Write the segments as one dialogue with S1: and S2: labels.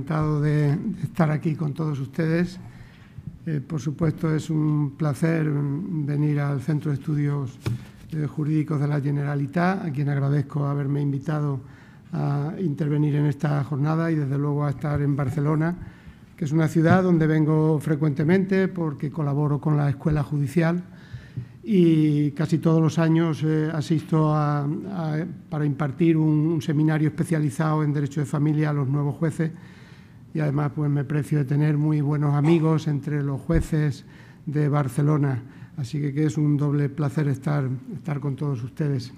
S1: Encantado de estar aquí con todos ustedes. Por supuesto, es un placer venir al Centro de Estudios Jurídicos de la Generalitat, a quien agradezco haberme invitado a intervenir en esta jornada y, desde luego, a estar en Barcelona, que es una ciudad donde vengo frecuentemente porque colaboro con la Escuela Judicial y casi todos los años asisto para impartir un seminario especializado en Derecho de Familia a los nuevos jueces. Y además pues me precio de tener muy buenos amigos entre los jueces de Barcelona. Así que es un doble placer estar con todos ustedes.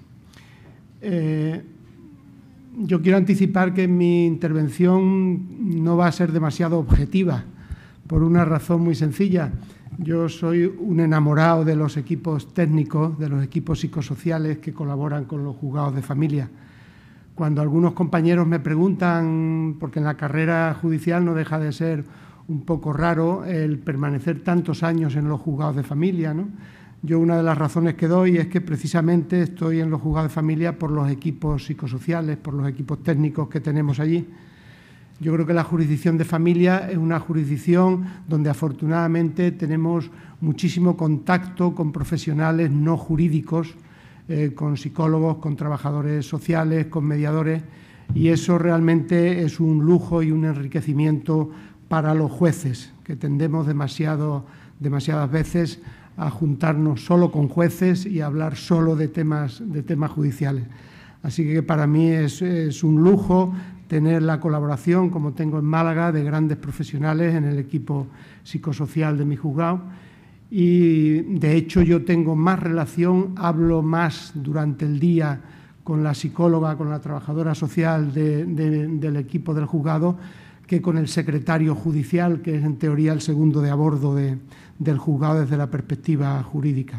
S1: Yo quiero anticipar que mi intervención no va a ser demasiado objetiva, por una razón muy sencilla. Yo soy un enamorado de los equipos técnicos, de los equipos psicosociales que colaboran con los juzgados de familia. Cuando algunos compañeros me preguntan, porque en la carrera judicial no deja de ser un poco raro el permanecer tantos años en los juzgados de familia, ¿no? Yo una de las razones que doy es que precisamente estoy en los juzgados de familia por los equipos psicosociales, por los equipos técnicos que tenemos allí. Yo creo que la jurisdicción de familia es una jurisdicción donde afortunadamente tenemos muchísimo contacto con profesionales no jurídicos, con psicólogos, con trabajadores sociales, con mediadores, y eso realmente es un lujo y un enriquecimiento para los jueces, que tendemos demasiadas veces a juntarnos solo con jueces y a hablar solo de temas judiciales. Así que para mí es un lujo tener la colaboración, como tengo en Málaga, de grandes profesionales en el equipo psicosocial de mi juzgado. Y, de hecho, yo tengo más relación, hablo más durante el día con la psicóloga, con la trabajadora social del equipo del juzgado, que con el secretario judicial, que es en teoría el segundo de a bordo del juzgado desde la perspectiva jurídica.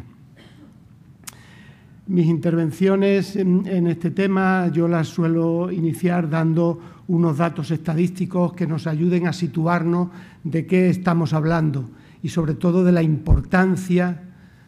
S1: Mis intervenciones en este tema yo las suelo iniciar dando unos datos estadísticos que nos ayuden a situarnos de qué estamos hablando y sobre todo de la importancia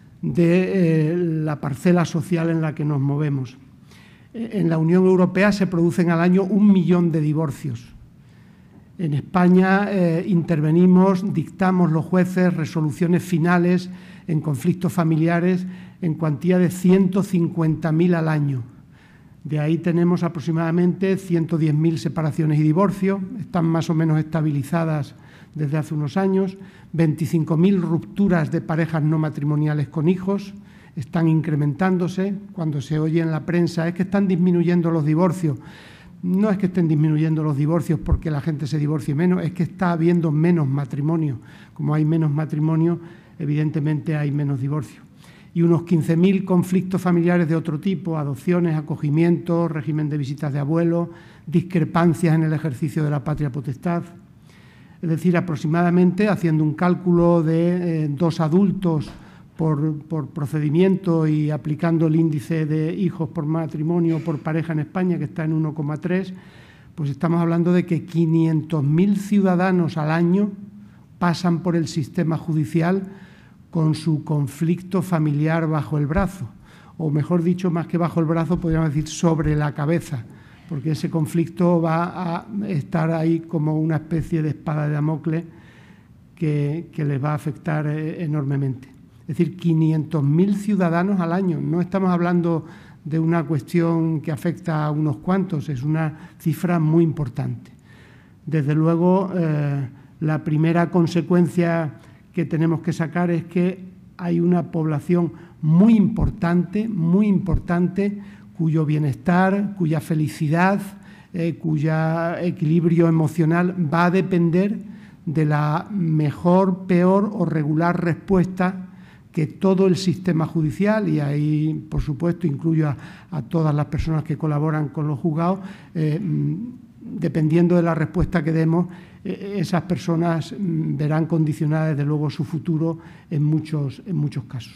S1: de la parcela social en la que nos movemos. En la Unión Europea se producen al año 1 millón de divorcios. En España intervenimos, dictamos los jueces resoluciones finales en conflictos familiares en cuantía de 150.000 al año. De ahí tenemos aproximadamente 110.000 separaciones y divorcios, están más o menos estabilizadas desde hace unos años, 25.000 rupturas de parejas no matrimoniales con hijos, están incrementándose. Cuando se oye en la prensa es que están disminuyendo los divorcios. No es que estén disminuyendo los divorcios porque la gente se divorcie menos, es que está habiendo menos matrimonio. Como hay menos matrimonio, evidentemente hay menos divorcios. Y unos 15.000 conflictos familiares de otro tipo, adopciones, acogimientos, régimen de visitas de abuelos, discrepancias en el ejercicio de la patria potestad. Es decir, aproximadamente, haciendo un cálculo de 2 adultos por procedimiento y aplicando el índice de hijos por matrimonio por pareja en España, que está en 1,3, pues estamos hablando de que 500.000 ciudadanos al año pasan por el sistema judicial con su conflicto familiar bajo el brazo, o mejor dicho, más que bajo el brazo, podríamos decir sobre la cabeza, porque ese conflicto va a estar ahí como una especie de espada de Damocles que les va a afectar enormemente. Es decir, 500.000 ciudadanos al año. No estamos hablando de una cuestión que afecta a unos cuantos, es una cifra muy importante. Desde luego, la primera consecuencia que tenemos que sacar es que hay una población muy importante, cuyo bienestar, cuya felicidad, cuyo equilibrio emocional va a depender de la mejor, peor o regular respuesta que todo el sistema judicial, y ahí, por supuesto, incluyo a todas las personas que colaboran con los juzgados, dependiendo de la respuesta que demos, esas personas verán condicionada, desde luego, su futuro en muchos casos.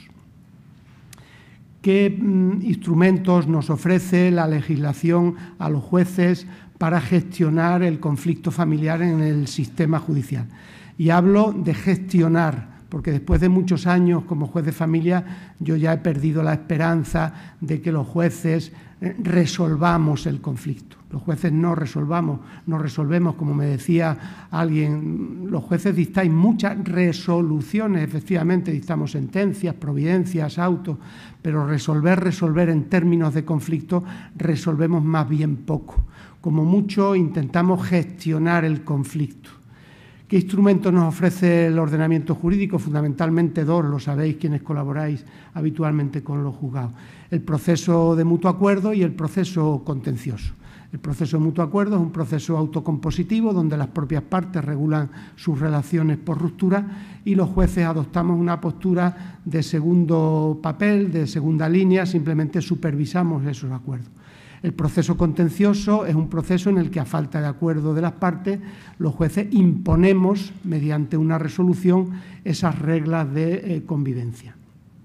S1: ¿Qué instrumentos nos ofrece la legislación a los jueces para gestionar el conflicto familiar en el sistema judicial? Y hablo de gestionar, porque después de muchos años como juez de familia yo ya he perdido la esperanza de que los jueces resolvamos el conflicto. Los jueces no resolvemos, como me decía alguien, los jueces dictáis muchas resoluciones, efectivamente dictamos sentencias, providencias, autos, pero resolver en términos de conflicto resolvemos más bien poco. Como mucho intentamos gestionar el conflicto. ¿Qué instrumentos nos ofrece el ordenamiento jurídico? Fundamentalmente dos, lo sabéis quienes colaboráis habitualmente con los juzgados. El proceso de mutuo acuerdo y el proceso contencioso. El proceso de mutuo acuerdo es un proceso autocompositivo donde las propias partes regulan sus relaciones por ruptura y los jueces adoptamos una postura de segundo papel, de segunda línea, simplemente supervisamos esos acuerdos. El proceso contencioso es un proceso en el que, a falta de acuerdo de las partes, los jueces imponemos, mediante una resolución, esas reglas de convivencia.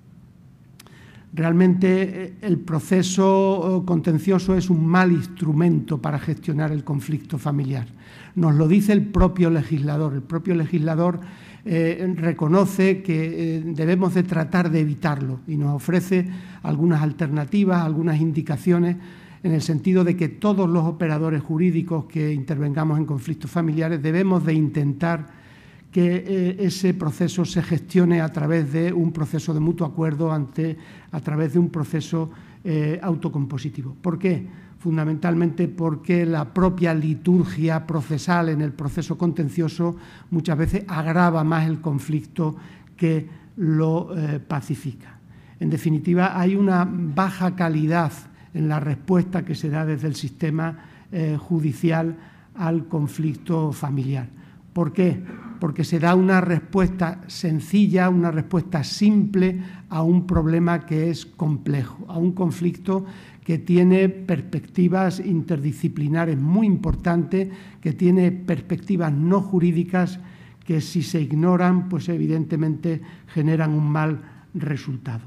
S1: Realmente el proceso contencioso es un mal instrumento para gestionar el conflicto familiar. Nos lo dice el propio legislador. El propio legislador reconoce que debemos de tratar de evitarlo y nos ofrece algunas alternativas, algunas indicaciones en el sentido de que todos los operadores jurídicos que intervengamos en conflictos familiares debemos de intentar que ese proceso se gestione a través de un proceso de mutuo acuerdo, a través de un proceso autocompositivo. ¿Por qué? Fundamentalmente porque la propia liturgia procesal en el proceso contencioso muchas veces agrava más el conflicto que lo pacifica. En definitiva, hay una baja calidad en la respuesta que se da desde el sistema judicial al conflicto familiar. ¿Por qué? Porque se da una respuesta sencilla, una respuesta simple a un problema que es complejo, a un conflicto que tiene perspectivas interdisciplinares muy importantes, que tiene perspectivas no jurídicas que si se ignoran, pues evidentemente generan un mal resultado.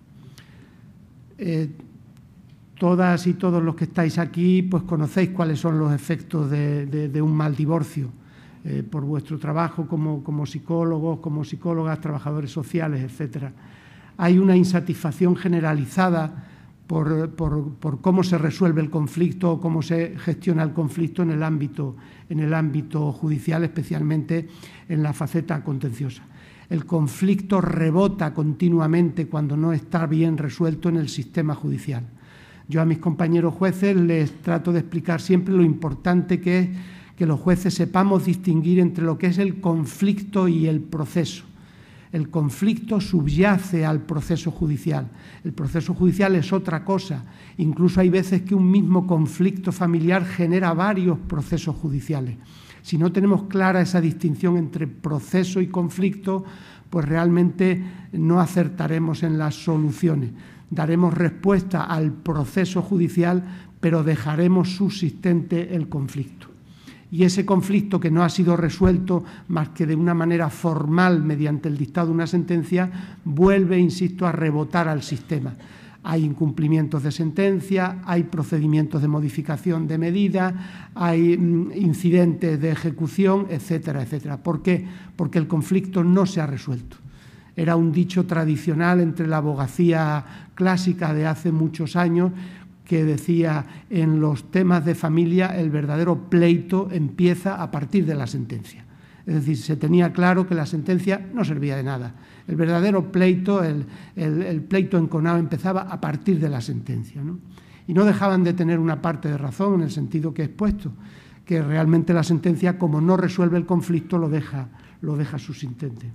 S1: Todas y todos los que estáis aquí, pues conocéis cuáles son los efectos de un mal divorcio. Por vuestro trabajo como psicólogos, como psicólogas, trabajadores sociales, etcétera. Hay una insatisfacción generalizada por cómo se resuelve el conflicto o cómo se gestiona el conflicto en el ámbito judicial, especialmente en la faceta contenciosa. El conflicto rebota continuamente cuando no está bien resuelto en el sistema judicial. Yo a mis compañeros jueces les trato de explicar siempre lo importante que es que los jueces sepamos distinguir entre lo que es el conflicto y el proceso. El conflicto subyace al proceso judicial. El proceso judicial es otra cosa. Incluso hay veces que un mismo conflicto familiar genera varios procesos judiciales. Si no tenemos clara esa distinción entre proceso y conflicto, pues realmente no acertaremos en las soluciones. Daremos respuesta al proceso judicial, pero dejaremos subsistente el conflicto. Y ese conflicto que no ha sido resuelto más que de una manera formal mediante el dictado de una sentencia, vuelve, insisto, a rebotar al sistema. Hay incumplimientos de sentencia, hay procedimientos de modificación de medida, hay incidentes de ejecución, etcétera, etcétera. ¿Por qué? Porque el conflicto no se ha resuelto. Era un dicho tradicional entre la abogacía clásica de hace muchos años que decía, en los temas de familia el verdadero pleito empieza a partir de la sentencia. Es decir, se tenía claro que la sentencia no servía de nada. El verdadero pleito, el pleito enconado empezaba a partir de la sentencia, ¿no? Y no dejaban de tener una parte de razón en el sentido que he expuesto, que realmente la sentencia, como no resuelve el conflicto, lo deja subsistente.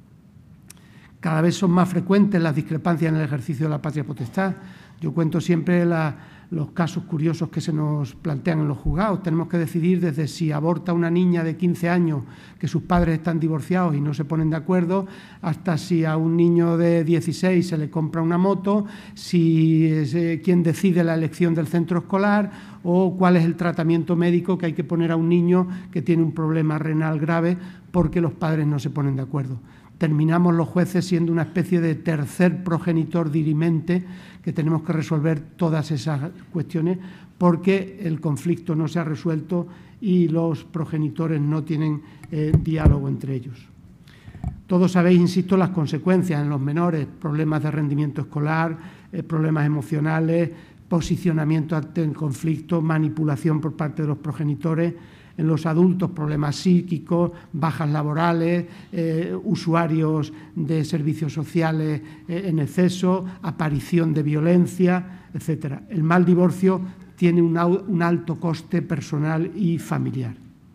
S1: Cada vez son más frecuentes las discrepancias en el ejercicio de la patria potestad. Yo cuento siempre los casos curiosos que se nos plantean en los juzgados. Tenemos que decidir desde si aborta una niña de 15 años que sus padres están divorciados y no se ponen de acuerdo, hasta si a un niño de 16 se le compra una moto, quién decide la elección del centro escolar o cuál es el tratamiento médico que hay que poner a un niño que tiene un problema renal grave porque los padres no se ponen de acuerdo. Terminamos los jueces siendo una especie de tercer progenitor dirimente que tenemos que resolver todas esas cuestiones porque el conflicto no se ha resuelto y los progenitores no tienen diálogo entre ellos. Todos sabéis, insisto, las consecuencias en los menores: problemas de rendimiento escolar, problemas emocionales, posicionamiento ante el conflicto, manipulación por parte de los progenitores. En los adultos, problemas psíquicos, bajas laborales, usuarios de servicios sociales en exceso, aparición de violencia, etcétera. El mal divorcio tiene un alto coste personal y familiar.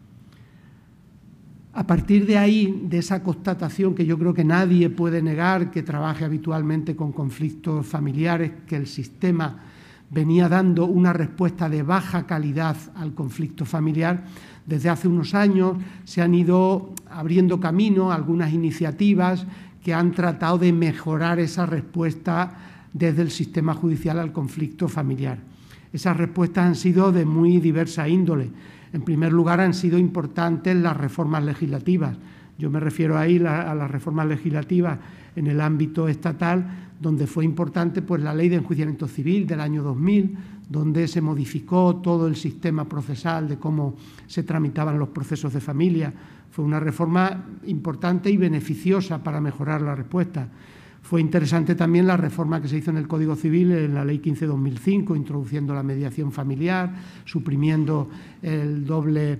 S1: A partir de ahí, de esa constatación que yo creo que nadie puede negar, que trabaje habitualmente con conflictos familiares, que el sistema venía dando una respuesta de baja calidad al conflicto familiar, desde hace unos años se han ido abriendo camino algunas iniciativas que han tratado de mejorar esa respuesta desde el sistema judicial al conflicto familiar. Esas respuestas han sido de muy diversa índole. En primer lugar, han sido importantes las reformas legislativas. Yo me refiero ahí a las reformas legislativas en el ámbito estatal, donde fue importante pues, la Ley de Enjuiciamiento Civil del año 2000, donde se modificó todo el sistema procesal de cómo se tramitaban los procesos de familia. Fue una reforma importante y beneficiosa para mejorar la respuesta. Fue interesante también la reforma que se hizo en el Código Civil, en la Ley 15/2005, introduciendo la mediación familiar, suprimiendo el doble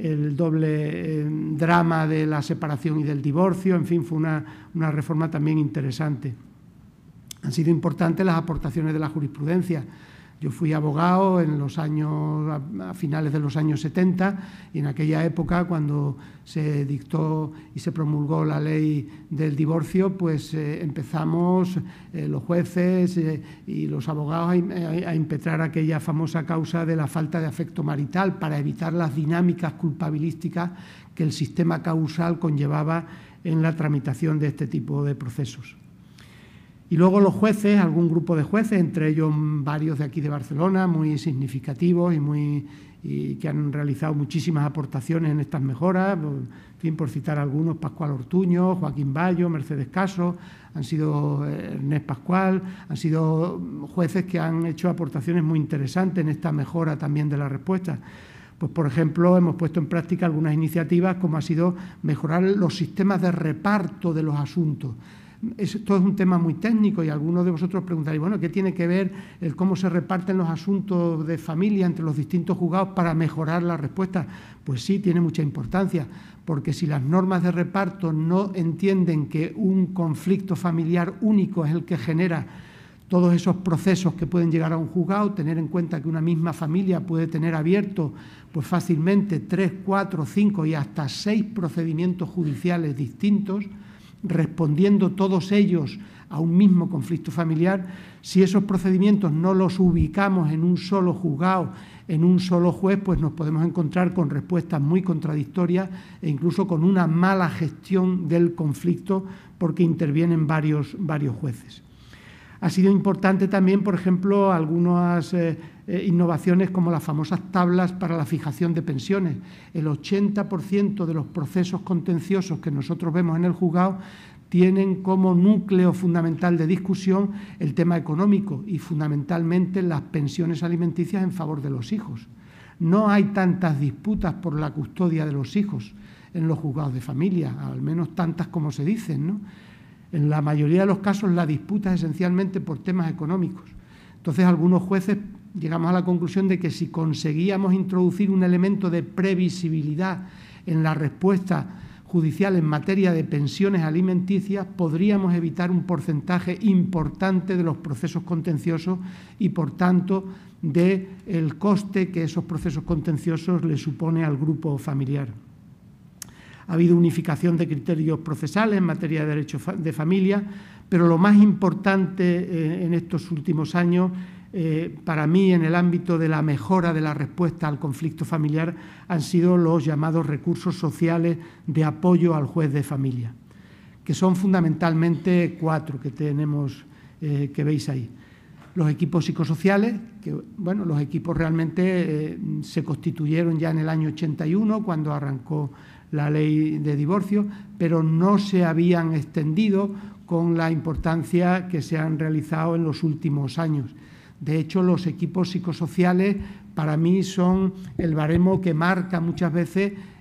S1: drama de la separación y del divorcio. En fin, fue una reforma también interesante. Han sido importantes las aportaciones de la jurisprudencia. Yo fui abogado a finales de los años 70, y en aquella época, cuando se dictó y se promulgó la ley del divorcio, pues empezamos los jueces y los abogados a impetrar aquella famosa causa de la falta de afecto marital, para evitar las dinámicas culpabilísticas que el sistema causal conllevaba en la tramitación de este tipo de procesos. Y luego los jueces, algún grupo de jueces, entre ellos varios de aquí de Barcelona, muy significativos y que han realizado muchísimas aportaciones en estas mejoras. En fin, por citar algunos: Pascual Ortuño, Joaquín Bayo, Mercedes Caso, han sido Ernest Pascual, han sido jueces que han hecho aportaciones muy interesantes en esta mejora también de la respuesta. Pues, por ejemplo, hemos puesto en práctica algunas iniciativas, como ha sido mejorar los sistemas de reparto de los asuntos. Esto es un tema muy técnico, y algunos de vosotros preguntaréis, bueno, ¿qué tiene que ver el cómo se reparten los asuntos de familia entre los distintos juzgados para mejorar la respuesta? Pues sí, tiene mucha importancia, porque si las normas de reparto no entienden que un conflicto familiar único es el que genera todos esos procesos que pueden llegar a un juzgado, tener en cuenta que una misma familia puede tener abierto pues fácilmente 3, 4, 5 y hasta 6 procedimientos judiciales distintos, respondiendo todos ellos a un mismo conflicto familiar. Si esos procedimientos no los ubicamos en un solo juzgado, en un solo juez, pues nos podemos encontrar con respuestas muy contradictorias e incluso con una mala gestión del conflicto, porque intervienen varios jueces. Ha sido importante también, por ejemplo, algunas innovaciones como las famosas tablas para la fijación de pensiones. El 80% de los procesos contenciosos que nosotros vemos en el juzgado tienen como núcleo fundamental de discusión el tema económico y fundamentalmente las pensiones alimenticias en favor de los hijos. No hay tantas disputas por la custodia de los hijos en los juzgados de familia, al menos tantas como se dicen, ¿no? En la mayoría de los casos la disputa es esencialmente por temas económicos. Entonces, algunos jueces llegamos a la conclusión de que si conseguíamos introducir un elemento de previsibilidad en la respuesta judicial en materia de pensiones alimenticias, podríamos evitar un porcentaje importante de los procesos contenciosos y, por tanto, del coste que esos procesos contenciosos le supone al grupo familiar. Ha habido unificación de criterios procesales en materia de derecho de familia, pero lo más importante en estos últimos años, para mí, en el ámbito de la mejora de la respuesta al conflicto familiar, han sido los llamados recursos sociales de apoyo al juez de familia, que son fundamentalmente 4 que tenemos, que veis ahí. Los equipos psicosociales, que bueno, los equipos realmente se constituyeron ya en el año 81, cuando arrancó la ley de divorcio, pero no se habían extendido con la importancia que se han realizado en los últimos años. De hecho, los equipos psicosociales para mí son el baremo que marca muchas veces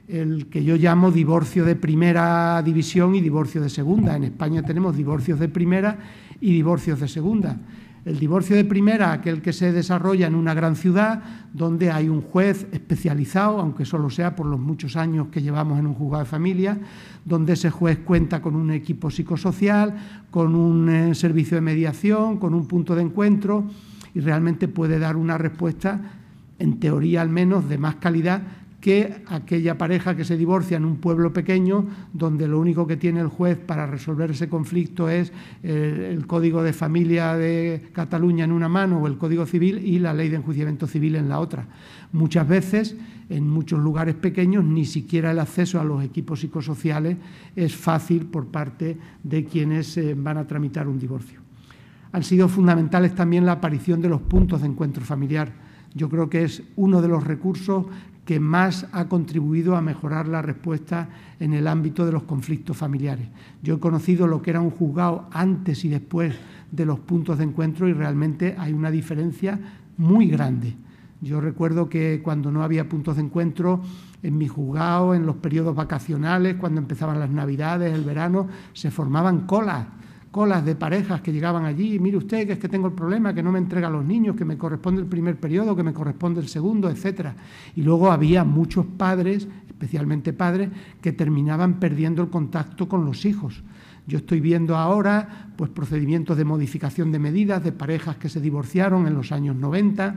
S1: el que yo llamo divorcio de primera división y divorcio de segunda. En España tenemos divorcios de primera y divorcios de segunda. El divorcio de primera, aquel que se desarrolla en una gran ciudad, donde hay un juez especializado, aunque solo sea por los muchos años que llevamos en un juzgado de familia, donde ese juez cuenta con un equipo psicosocial, con un servicio de mediación, con un punto de encuentro, y realmente puede dar una respuesta, en teoría al menos, de más calidad que aquella pareja que se divorcia en un pueblo pequeño, donde lo único que tiene el juez para resolver ese conflicto es el Código de Familia de Cataluña en una mano o el Código Civil y la Ley de Enjuiciamiento Civil en la otra. Muchas veces, en muchos lugares pequeños, ni siquiera el acceso a los equipos psicosociales es fácil por parte de quienes van a tramitar un divorcio. Han sido fundamentales también la aparición de los puntos de encuentro familiar. Yo creo que es uno de los recursos que más ha contribuido a mejorar la respuesta en el ámbito de los conflictos familiares. Yo he conocido lo que era un juzgado antes y después de los puntos de encuentro y realmente hay una diferencia muy grande. Yo recuerdo que cuando no había puntos de encuentro, en mi juzgado, en los periodos vacacionales, cuando empezaban las Navidades, el verano, se formaban colas de parejas que llegaban allí, mire usted que es que tengo el problema, que no me entrega a los niños, que me corresponde el primer periodo, que me corresponde el segundo, etcétera. Y luego había muchos padres, especialmente padres, que terminaban perdiendo el contacto con los hijos. Yo estoy viendo ahora pues procedimientos de modificación de medidas de parejas que se divorciaron en los años 90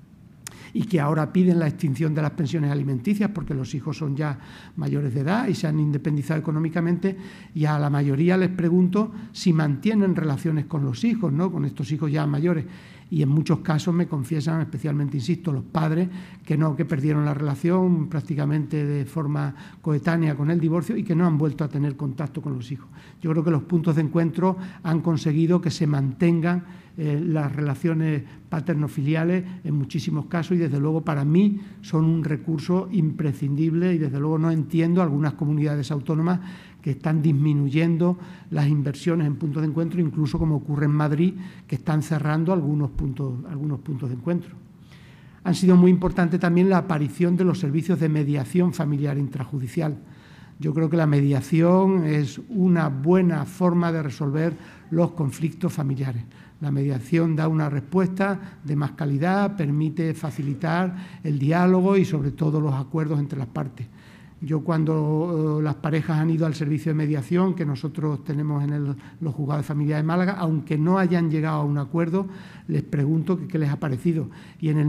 S1: y que ahora piden la extinción de las pensiones alimenticias porque los hijos son ya mayores de edad y se han independizado económicamente, y a la mayoría les pregunto si mantienen relaciones con los hijos, ¿no?, con estos hijos ya mayores, y en muchos casos me confiesan, especialmente, insisto, los padres, que no, que perdieron la relación prácticamente de forma coetánea con el divorcio y que no han vuelto a tener contacto con los hijos. Yo creo que los puntos de encuentro han conseguido que se mantengan las relaciones paterno-filiales en muchísimos casos y desde luego para mí son un recurso imprescindible y desde luego no entiendo algunas comunidades autónomas que están disminuyendo las inversiones en puntos de encuentro, incluso como ocurre en Madrid, que están cerrando algunos puntos de encuentro. Han sido muy importante también la aparición de los servicios de mediación familiar intrajudicial. Yo creo que la mediación es una buena forma de resolver los conflictos familiares. La mediación da una respuesta de más calidad, permite facilitar el diálogo y sobre todo los acuerdos entre las partes. Yo cuando las parejas han ido al servicio de mediación que nosotros tenemos en los juzgados de familia de Málaga, aunque no hayan llegado a un acuerdo, les pregunto qué les ha parecido. Y en el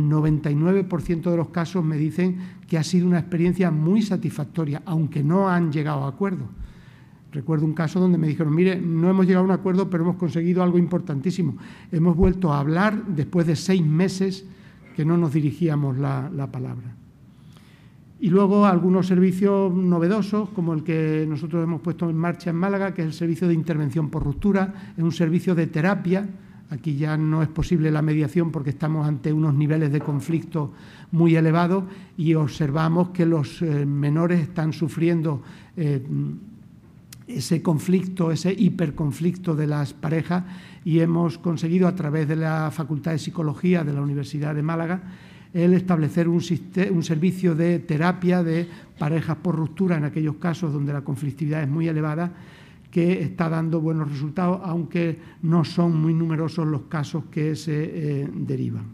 S1: 99% de los casos me dicen que ha sido una experiencia muy satisfactoria, aunque no han llegado a acuerdo. Recuerdo un caso donde me dijeron, mire, no hemos llegado a un acuerdo, pero hemos conseguido algo importantísimo. Hemos vuelto a hablar después de 6 meses que no nos dirigíamos la palabra. Y luego algunos servicios novedosos, como el que nosotros hemos puesto en marcha en Málaga, que es el servicio de intervención por ruptura, es un servicio de terapia. Aquí ya no es posible la mediación porque estamos ante unos niveles de conflicto muy elevados y observamos que los menores están sufriendo ese conflicto, ese hiperconflicto de las parejas, y hemos conseguido a través de la Facultad de Psicología de la Universidad de Málaga el establecer un servicio de terapia de parejas por ruptura en aquellos casos donde la conflictividad es muy elevada, que está dando buenos resultados, aunque no son muy numerosos los casos que se derivan.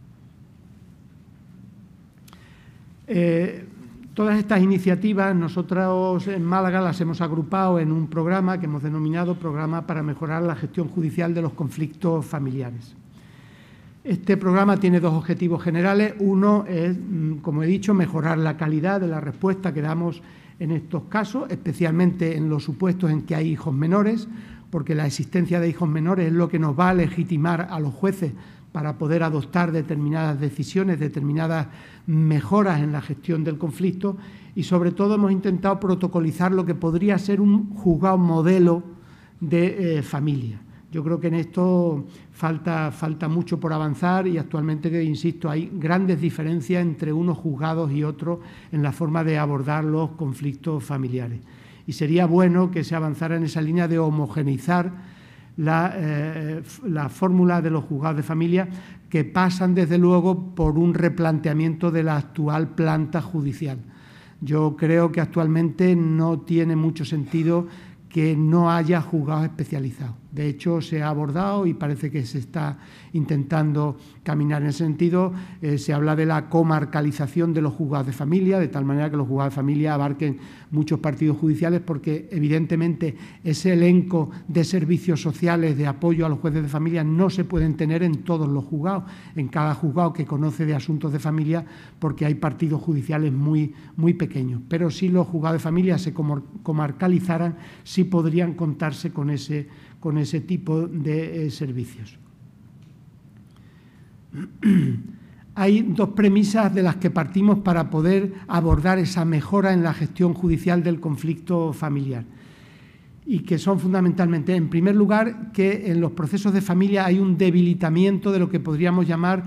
S1: Todas estas iniciativas nosotros en Málaga las hemos agrupado en un programa que hemos denominado Programa para mejorar la gestión judicial de los conflictos familiares. Este programa tiene 2 objetivos generales. Uno es, como he dicho, mejorar la calidad de la respuesta que damos en estos casos, especialmente en los supuestos en que hay hijos menores, porque la existencia de hijos menores es lo que nos va a legitimar a los jueces para poder adoptar determinadas decisiones, determinadas mejoras en la gestión del conflicto, y sobre todo hemos intentado protocolizar lo que podría ser un juzgado modelo de familia. Yo creo que en esto falta mucho por avanzar y actualmente, insisto, hay grandes diferencias entre unos juzgados y otros en la forma de abordar los conflictos familiares. Y sería bueno que se avanzara en esa línea de homogeneizar la fórmula de los juzgados de familia, que pasan desde luego por un replanteamiento de la actual planta judicial. Yo creo que actualmente no tiene mucho sentido que no haya juzgados especializados. De hecho, se ha abordado y parece que se está intentando caminar en ese sentido. Se habla de la comarcalización de los juzgados de familia, de tal manera que los juzgados de familia abarquen muchos partidos judiciales, porque evidentemente ese elenco de servicios sociales de apoyo a los jueces de familia no se pueden tener en todos los juzgados, en cada juzgado que conoce de asuntos de familia, porque hay partidos judiciales muy pequeños. Pero si los juzgados de familia se comarcalizaran, sí podrían contarse con ese tipo de servicios. Hay dos premisas de las que partimos para poder abordar esa mejora en la gestión judicial del conflicto familiar, y que son fundamentalmente, en primer lugar, que en los procesos de familia hay un debilitamiento de lo que podríamos llamar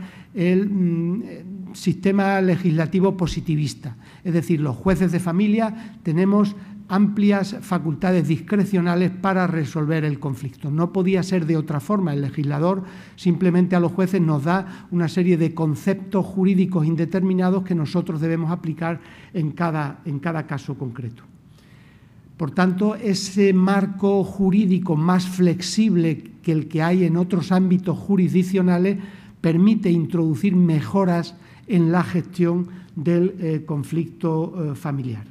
S1: el sistema legislativo positivista. Es decir, los jueces de familia tenemos amplias facultades discrecionales para resolver el conflicto. No podía ser de otra forma. El legislador simplemente a los jueces nos da una serie de conceptos jurídicos indeterminados que nosotros debemos aplicar en cada caso concreto. Por tanto, ese marco jurídico más flexible que el que hay en otros ámbitos jurisdiccionales permite introducir mejoras en la gestión del conflicto familiar.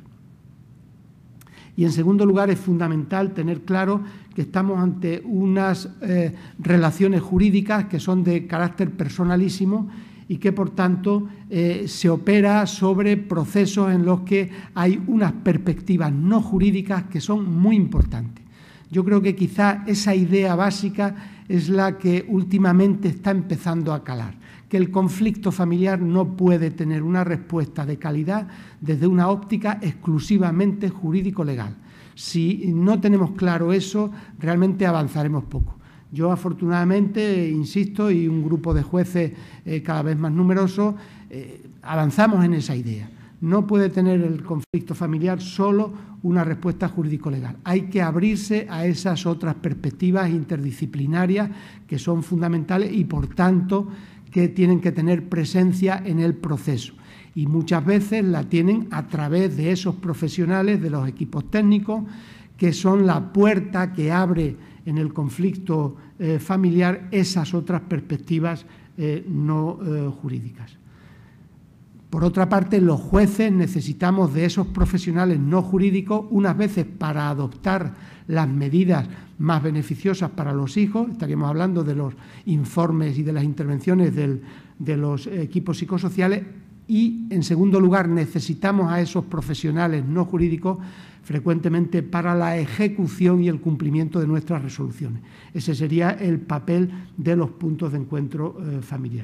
S1: Y, en segundo lugar, es fundamental tener claro que estamos ante unas relaciones jurídicas que son de carácter personalísimo y que, por tanto, se opera sobre procesos en los que hay unas perspectivas no jurídicas que son muy importantes. Yo creo que quizá esa idea básica es la que últimamente está empezando a calar, que el conflicto familiar no puede tener una respuesta de calidad desde una óptica exclusivamente jurídico-legal. Si no tenemos claro eso, realmente avanzaremos poco. Yo, afortunadamente, insisto, y un grupo de jueces cada vez más numeroso, avanzamos en esa idea. No puede tener el conflicto familiar solo una respuesta jurídico-legal. Hay que abrirse a esas otras perspectivas interdisciplinarias que son fundamentales y, por tanto, que tienen que tener presencia en el proceso. Y muchas veces la tienen a través de esos profesionales, de los equipos técnicos, que son la puerta que abre en el conflicto familiar esas otras perspectivas no jurídicas. Por otra parte, los jueces necesitamos de esos profesionales no jurídicos, unas veces para adoptar las medidas más beneficiosas para los hijos, estaríamos hablando de los informes y de las intervenciones de los equipos psicosociales, y, en segundo lugar, necesitamos a esos profesionales no jurídicos frecuentemente para la ejecución y el cumplimiento de nuestras resoluciones. Ese sería el papel de los puntos de encuentro familiar.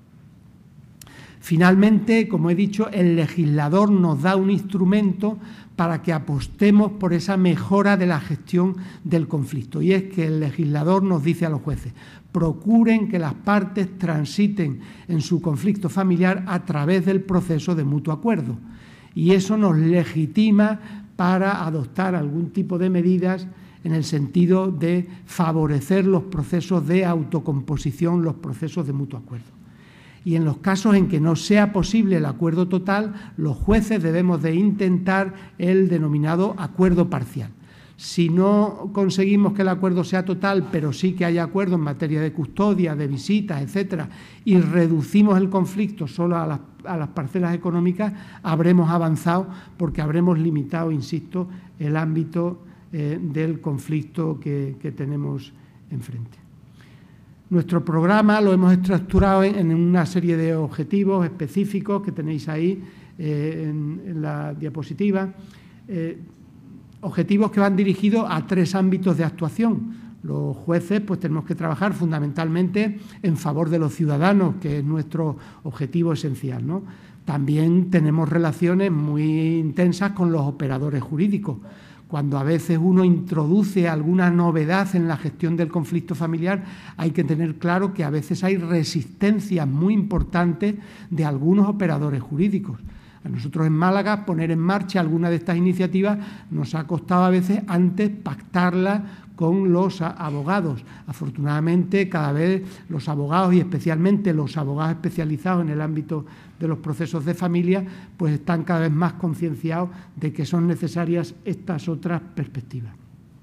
S1: Finalmente, como he dicho, el legislador nos da un instrumento para que apostemos por esa mejora de la gestión del conflicto. Y es que el legislador nos dice a los jueces: procuren que las partes transiten en su conflicto familiar a través del proceso de mutuo acuerdo. Y eso nos legitima para adoptar algún tipo de medidas en el sentido de favorecer los procesos de autocomposición, los procesos de mutuo acuerdo. Y en los casos en que no sea posible el acuerdo total, los jueces debemos de intentar el denominado acuerdo parcial. Si no conseguimos que el acuerdo sea total, pero sí que haya acuerdo en materia de custodia, de visitas, etcétera, y reducimos el conflicto solo a las parcelas económicas, habremos avanzado porque habremos limitado, insisto, el ámbito del conflicto que tenemos enfrente. Nuestro programa lo hemos estructurado en una serie de objetivos específicos que tenéis ahí en la diapositiva. Objetivos que van dirigidos a 3 ámbitos de actuación. Los jueces pues tenemos que trabajar fundamentalmente en favor de los ciudadanos, que es nuestro objetivo esencial, ¿no? También tenemos relaciones muy intensas con los operadores jurídicos. Cuando a veces uno introduce alguna novedad en la gestión del conflicto familiar, hay que tener claro que a veces hay resistencias muy importantes de algunos operadores jurídicos. A nosotros en Málaga poner en marcha alguna de estas iniciativas nos ha costado a veces antes pactarla con los abogados. Afortunadamente, cada vez los abogados, y especialmente los abogados especializados en el ámbito de los procesos de familia, pues están cada vez más concienciados de que son necesarias estas otras perspectivas.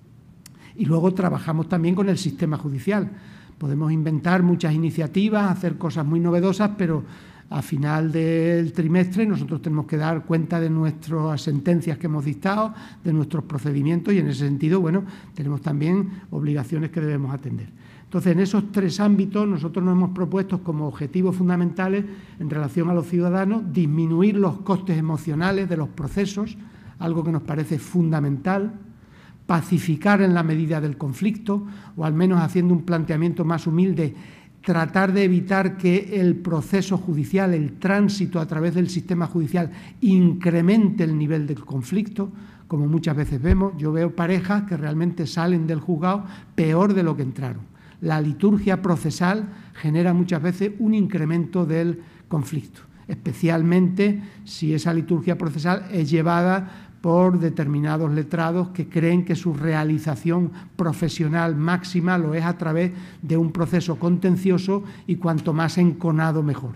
S1: Y luego trabajamos también con el sistema judicial. Podemos inventar muchas iniciativas, hacer cosas muy novedosas, pero a final del trimestre nosotros tenemos que dar cuenta de nuestras sentencias que hemos dictado, de nuestros procedimientos, y en ese sentido, bueno, tenemos también obligaciones que debemos atender. Entonces, en esos tres ámbitos nosotros nos hemos propuesto como objetivos fundamentales en relación a los ciudadanos disminuir los costes emocionales de los procesos, algo que nos parece fundamental, pacificar en la medida del conflicto, o al menos haciendo un planteamiento más humilde, tratar de evitar que el proceso judicial, el tránsito a través del sistema judicial, incremente el nivel del conflicto, como muchas veces vemos. Yo veo parejas que realmente salen del juzgado peor de lo que entraron. La liturgia procesal genera muchas veces un incremento del conflicto, especialmente si esa liturgia procesal es llevada por determinados letrados que creen que su realización profesional máxima lo es a través de un proceso contencioso y cuanto más enconado mejor.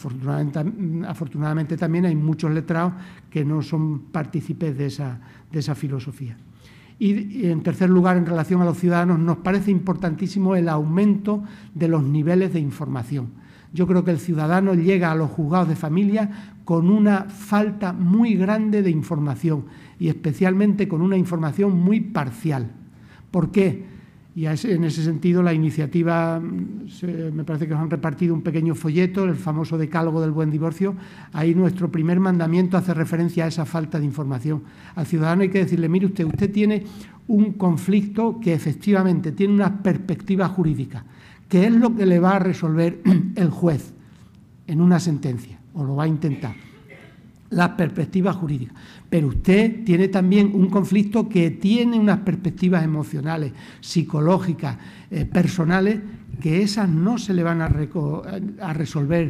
S1: Afortunadamente también hay muchos letrados que no son partícipes de esa filosofía. Y en tercer lugar, en relación a los ciudadanos, nos parece importantísimo el aumento de los niveles de información. Yo creo que el ciudadano llega a los juzgados de familia con una falta muy grande de información y especialmente con una información muy parcial. ¿Por qué? Y en ese sentido la iniciativa, me parece que os han repartido un pequeño folleto, el famoso decálogo del buen divorcio. Ahí nuestro primer mandamiento hace referencia a esa falta de información. Al ciudadano hay que decirle, mire usted tiene un conflicto que efectivamente tiene una perspectiva jurídica. ¿Qué es lo que le va a resolver el juez en una sentencia? O lo va a intentar. La perspectiva jurídica. Pero usted tiene también un conflicto que tiene unas perspectivas emocionales, psicológicas, personales, que esas no se le van a resolver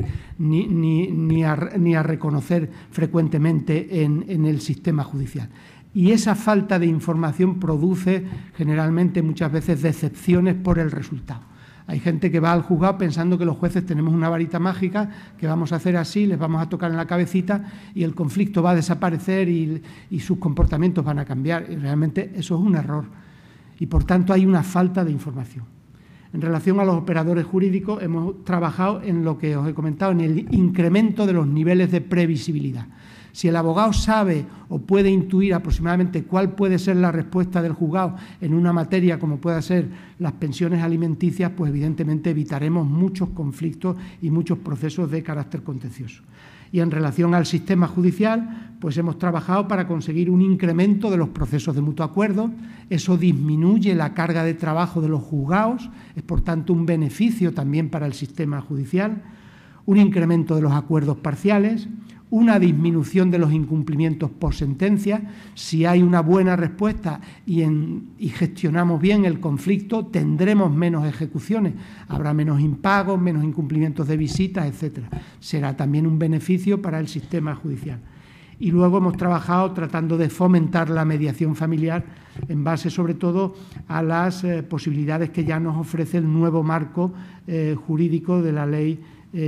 S1: ni a reconocer frecuentemente en el sistema judicial. Y esa falta de información produce generalmente muchas veces decepciones por el resultado. Hay gente que va al juzgado pensando que los jueces tenemos una varita mágica, que vamos a hacer así, les vamos a tocar en la cabecita y el conflicto va a desaparecer y sus comportamientos van a cambiar. Y realmente eso es un error. Y por tanto hay una falta de información. En relación a los operadores jurídicos, hemos trabajado en lo que os he comentado, en el incremento de los niveles de previsibilidad. Si el abogado sabe o puede intuir aproximadamente cuál puede ser la respuesta del juzgado en una materia como pueda ser las pensiones alimenticias, pues evidentemente evitaremos muchos conflictos y muchos procesos de carácter contencioso. Y en relación al sistema judicial, pues hemos trabajado para conseguir un incremento de los procesos de mutuo acuerdo. Eso disminuye la carga de trabajo de los juzgados, es por tanto un beneficio también para el sistema judicial. Un incremento de los acuerdos parciales, una disminución de los incumplimientos por sentencia. Si hay una buena respuesta y gestionamos bien el conflicto, tendremos menos ejecuciones, habrá menos impagos, menos incumplimientos de visitas, etcétera. Será también un beneficio para el sistema judicial. Y luego hemos trabajado tratando de fomentar la mediación familiar en base sobre todo a las posibilidades que ya nos ofrece el nuevo marco jurídico de la Ley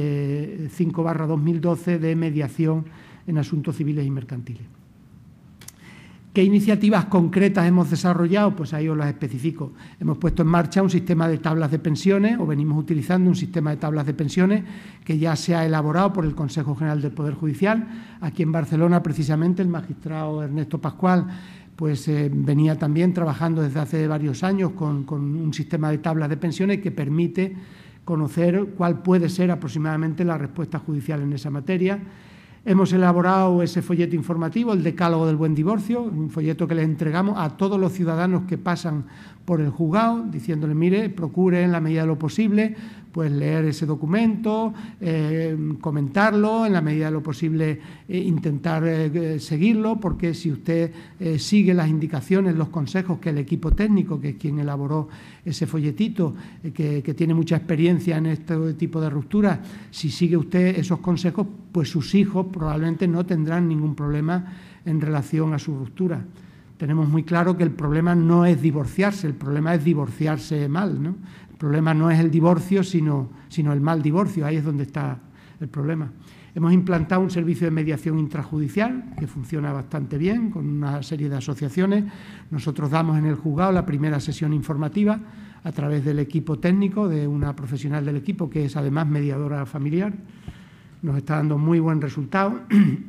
S1: 5/2012 de mediación en asuntos civiles y mercantiles. ¿Qué iniciativas concretas hemos desarrollado? Pues ahí os las especifico. Hemos puesto en marcha un sistema de tablas de pensiones, o venimos utilizando un sistema de tablas de pensiones que ya se ha elaborado por el Consejo General del Poder Judicial. Aquí en Barcelona, precisamente, el magistrado Ernesto Pascual pues venía también trabajando desde hace varios años con un sistema de tablas de pensiones que permite conocer cuál puede ser aproximadamente la respuesta judicial en esa materia. Hemos elaborado ese folleto informativo, el decálogo del buen divorcio, un folleto que le entregamos a todos los ciudadanos que pasan por el juzgado, diciéndole, mire, procure en la medida de lo posible, pues leer ese documento, comentarlo, en la medida de lo posible intentar seguirlo, porque si usted sigue las indicaciones, los consejos que el equipo técnico, que es quien elaboró ese folletito, que tiene mucha experiencia en este tipo de rupturas, si sigue usted esos consejos, pues sus hijos probablemente no tendrán ningún problema en relación a su ruptura. Tenemos muy claro que el problema no es divorciarse, el problema es divorciarse mal, ¿no? El problema no es el divorcio, sino el mal divorcio, ahí es donde está el problema. Hemos implantado un servicio de mediación intrajudicial que funciona bastante bien, con una serie de asociaciones. Nosotros damos en el juzgado la primera sesión informativa a través del equipo técnico, de una profesional del equipo que es además mediadora familiar. Nos está dando muy buen resultado.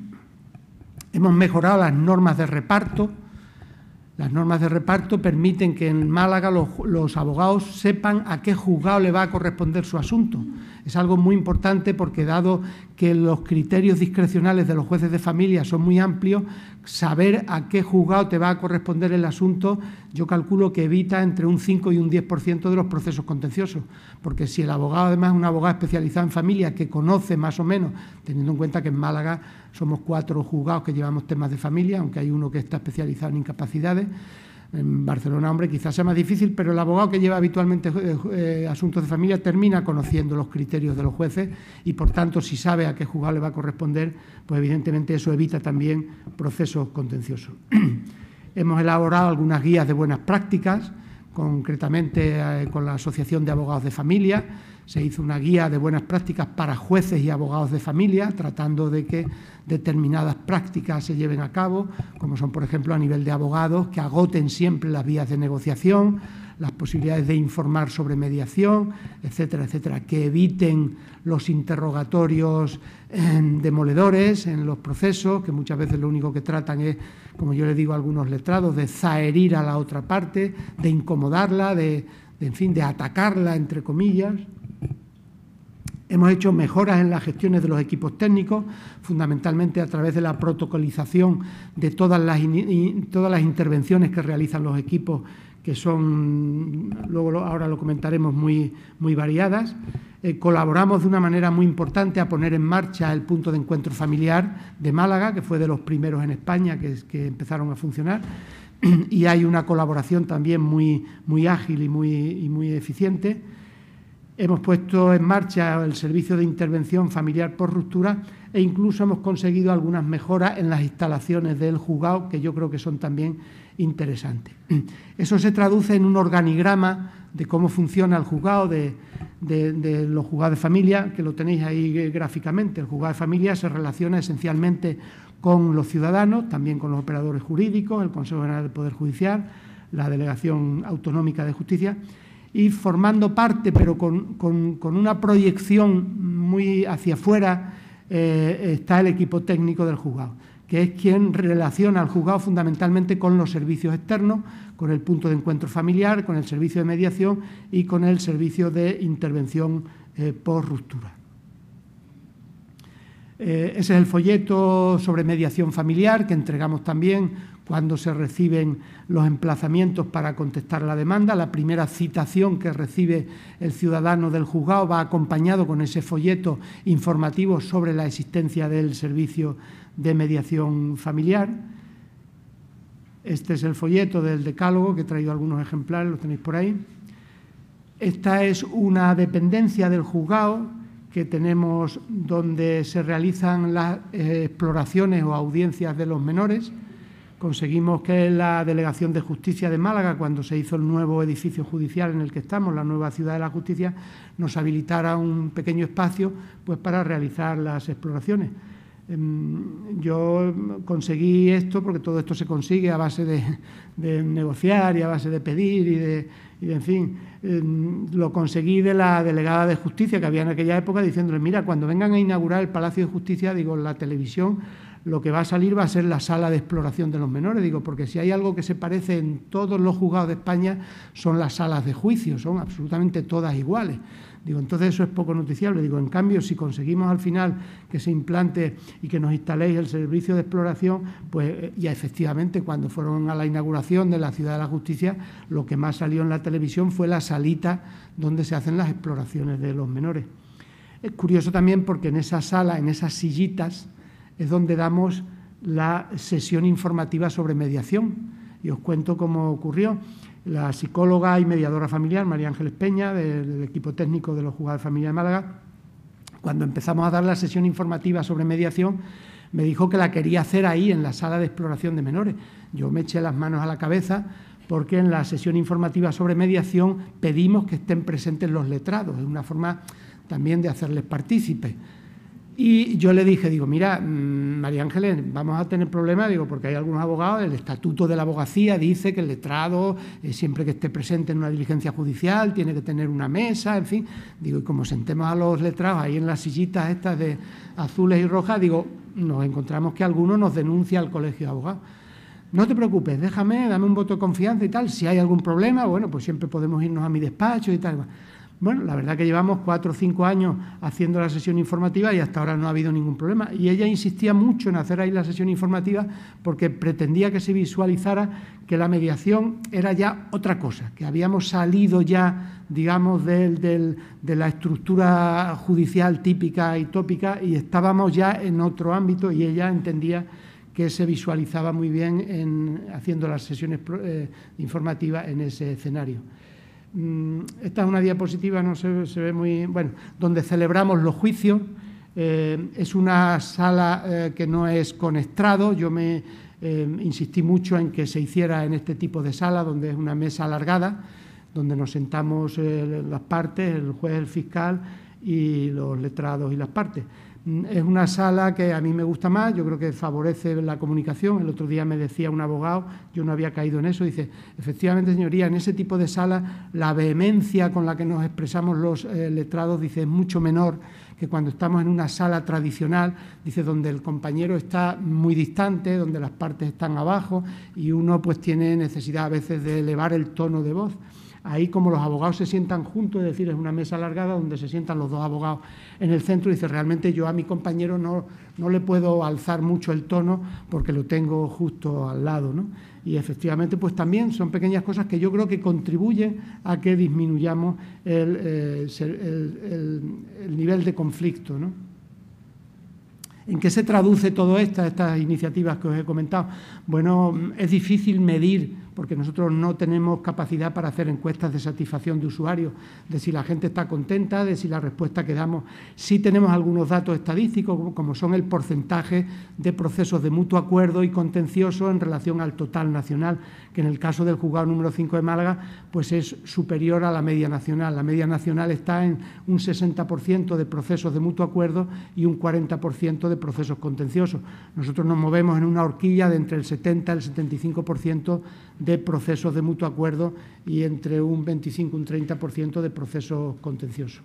S1: Hemos mejorado las normas de reparto. Las normas de reparto permiten que en Málaga los abogados sepan a qué juzgado le va a corresponder su asunto. Es algo muy importante porque, dado que los criterios discrecionales de los jueces de familia son muy amplios, saber a qué juzgado te va a corresponder el asunto, yo calculo que evita entre un 5 y un 10% de los procesos contenciosos, porque si el abogado además es un abogado especializado en familia que conoce más o menos, teniendo en cuenta que en Málaga somos 4 juzgados que llevamos temas de familia, aunque hay uno que está especializado en incapacidades. En Barcelona, hombre, quizás sea más difícil, pero el abogado que lleva habitualmente asuntos de familia termina conociendo los criterios de los jueces y, por tanto, si sabe a qué juzgado le va a corresponder, pues evidentemente eso evita también procesos contenciosos. Hemos elaborado algunas guías de buenas prácticas, concretamente con la Asociación de Abogados de Familia. Se hizo una guía de buenas prácticas para jueces y abogados de familia, tratando de que determinadas prácticas se lleven a cabo, como son, por ejemplo, a nivel de abogados, que agoten siempre las vías de negociación, las posibilidades de informar sobre mediación, etcétera, etcétera, que eviten los interrogatorios demoledores en los procesos, que muchas veces lo único que tratan es, como yo le digo a algunos letrados, de zaherir a la otra parte, de incomodarla, en fin, de atacarla, entre comillas. Hemos hecho mejoras en las gestiones de los equipos técnicos, fundamentalmente a través de la protocolización de todas las intervenciones que realizan los equipos, que son, ahora lo comentaremos, muy variadas. Colaboramos de una manera muy importante a poner en marcha el punto de encuentro familiar de Málaga, que fue de los primeros en España que empezaron a funcionar, y hay una colaboración también muy ágil y muy eficiente. Hemos puesto en marcha el servicio de intervención familiar por ruptura e incluso hemos conseguido algunas mejoras en las instalaciones del juzgado, que yo creo que son también interesantes. Eso se traduce en un organigrama de cómo funciona el juzgado de los juzgados de familia, que lo tenéis ahí gráficamente. El juzgado de familia se relaciona esencialmente con los ciudadanos, también con los operadores jurídicos, el Consejo General del Poder Judicial, la Delegación Autonómica de Justicia, y formando parte, pero con una proyección muy hacia afuera, está el equipo técnico del juzgado, que es quien relaciona al juzgado fundamentalmente con los servicios externos, con el punto de encuentro familiar, con el servicio de mediación y con el servicio de intervención por ruptura. Ese es el folleto sobre mediación familiar que entregamos también cuando se reciben los emplazamientos para contestar a la demanda. La primera citación que recibe el ciudadano del juzgado va acompañado con ese folleto informativo sobre la existencia del servicio de mediación familiar. Este es el folleto del decálogo, que he traído algunos ejemplares, los tenéis por ahí. Esta es una dependencia del juzgado que tenemos donde se realizan las exploraciones o audiencias de los menores. Conseguimos que la Delegación de Justicia de Málaga, cuando se hizo el nuevo edificio judicial en el que estamos, la nueva Ciudad de la Justicia, nos habilitara un pequeño espacio pues, para realizar las exploraciones. Yo conseguí esto porque todo esto se consigue a base de negociar y a base de pedir en fin, lo conseguí de la delegada de Justicia que había en aquella época, diciéndole, mira, cuando vengan a inaugurar el Palacio de Justicia, digo, la televisión, lo que va a salir va a ser la sala de exploración de los menores, digo, porque si hay algo que se parece en todos los juzgados de España son las salas de juicio, son absolutamente todas iguales. Digo, entonces eso es poco noticiable. Digo, en cambio, si conseguimos al final que se implante y que nos instaléis el servicio de exploración, pues ya efectivamente cuando fueron a la inauguración de la Ciudad de la Justicia, lo que más salió en la televisión fue la salita donde se hacen las exploraciones de los menores. Es curioso también porque en esa sala, en esas sillitas, es donde damos la sesión informativa sobre mediación. Y os cuento cómo ocurrió. La psicóloga y mediadora familiar, María Ángeles Peña, del equipo técnico de los Juzgados de Familia de Málaga, cuando empezamos a dar la sesión informativa sobre mediación, me dijo que la quería hacer ahí, en la sala de exploración de menores. Yo me eché las manos a la cabeza porque en la sesión informativa sobre mediación pedimos que estén presentes los letrados. Es una forma también de hacerles partícipes. Y yo le dije, digo, mira, María Ángeles, vamos a tener problemas, digo, porque hay algunos abogados, el estatuto de la abogacía dice que el letrado, siempre que esté presente en una diligencia judicial, tiene que tener una mesa, en fin. Digo, y como sentemos a los letrados ahí en las sillitas estas de azules y rojas, digo, nos encontramos que alguno nos denuncia al colegio de abogados. No te preocupes, dame un voto de confianza y tal. Si hay algún problema, bueno, pues siempre podemos irnos a mi despacho y tal. Bueno, la verdad que llevamos 4 o 5 años haciendo la sesión informativa y hasta ahora no ha habido ningún problema. Y ella insistía mucho en hacer ahí la sesión informativa porque pretendía que se visualizara que la mediación era ya otra cosa, que habíamos salido ya, digamos, de la estructura judicial típica y tópica y estábamos ya en otro ámbito, y ella entendía que se visualizaba muy bien haciendo las sesiones informativas en ese escenario. Esta es una diapositiva, no se ve muy... Bueno, donde celebramos los juicios. Es una sala que no es con estrado. Yo me insistí mucho en que se hiciera en este tipo de sala, donde es una mesa alargada, donde nos sentamos las partes, el juez, el fiscal y los letrados y las partes. Es una sala que a mí me gusta más, yo creo que favorece la comunicación. El otro día me decía un abogado, yo no había caído en eso, dice, efectivamente, señoría, en ese tipo de sala la vehemencia con la que nos expresamos los letrados, dice, es mucho menor que cuando estamos en una sala tradicional, dice, donde el compañero está muy distante, donde las partes están abajo y uno pues tiene necesidad a veces de elevar el tono de voz. Ahí, como los abogados se sientan juntos, es decir, es una mesa alargada donde se sientan los dos abogados en el centro, dice, realmente yo a mi compañero no le puedo alzar mucho el tono porque lo tengo justo al lado, ¿no? Y efectivamente, pues también son pequeñas cosas que yo creo que contribuyen a que disminuyamos el nivel de conflicto, ¿no? ¿En qué se traduce todas estas iniciativas que os he comentado? Bueno, es difícil medir, porque nosotros no tenemos capacidad para hacer encuestas de satisfacción de usuarios, de si la gente está contenta, de si la respuesta que damos. Sí tenemos algunos datos estadísticos, como son el porcentaje de procesos de mutuo acuerdo y contencioso en relación al total nacional, que en el caso del juzgado número 5 de Málaga, pues es superior a la media nacional. La media nacional está en un 60% de procesos de mutuo acuerdo y un 40% de procesos contenciosos. Nosotros nos movemos en una horquilla de entre el 70 y el 75% de procesos de mutuo acuerdo y entre un 25 y un 30% de procesos contenciosos.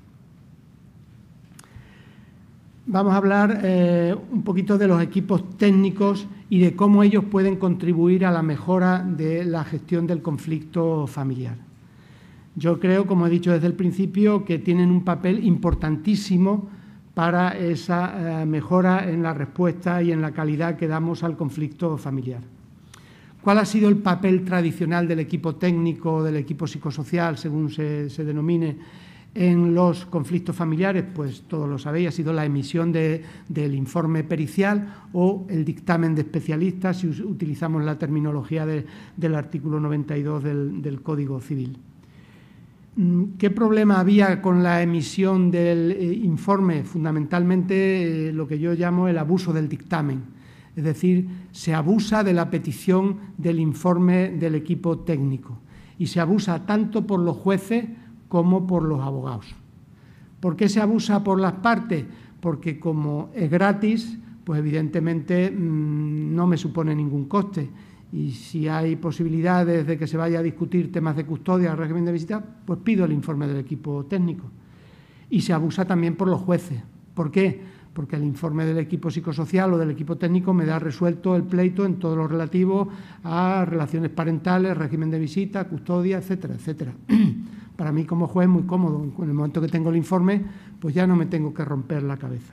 S1: Vamos a hablar un poquito de los equipos técnicos y de cómo ellos pueden contribuir a la mejora de la gestión del conflicto familiar. Yo creo, como he dicho desde el principio, que tienen un papel importantísimo para esa mejora en la respuesta y en la calidad que damos al conflicto familiar. ¿Cuál ha sido el papel tradicional del equipo técnico, del equipo psicosocial, según se denomine, en los conflictos familiares? Pues todos lo sabéis, ha sido la emisión del informe pericial o el dictamen de especialistas, si utilizamos la terminología del artículo 92 del Código Civil. ¿Qué problema había con la emisión del informe? Fundamentalmente lo que yo llamo el abuso del dictamen. Es decir, se abusa de la petición del informe del equipo técnico y se abusa tanto por los jueces como por los abogados. ¿Por qué se abusa por las partes? Porque como es gratis, pues evidentemente no me supone ningún coste. Y si hay posibilidades de que se vaya a discutir temas de custodia o régimen de visita, pues pido el informe del equipo técnico. Y se abusa también por los jueces. ¿Por qué? Porque el informe del equipo psicosocial o del equipo técnico me da resuelto el pleito en todo lo relativo a relaciones parentales, régimen de visita, custodia, etcétera, etcétera. para mí como juez es muy cómodo. En el momento que tengo el informe, pues ya no me tengo que romper la cabeza.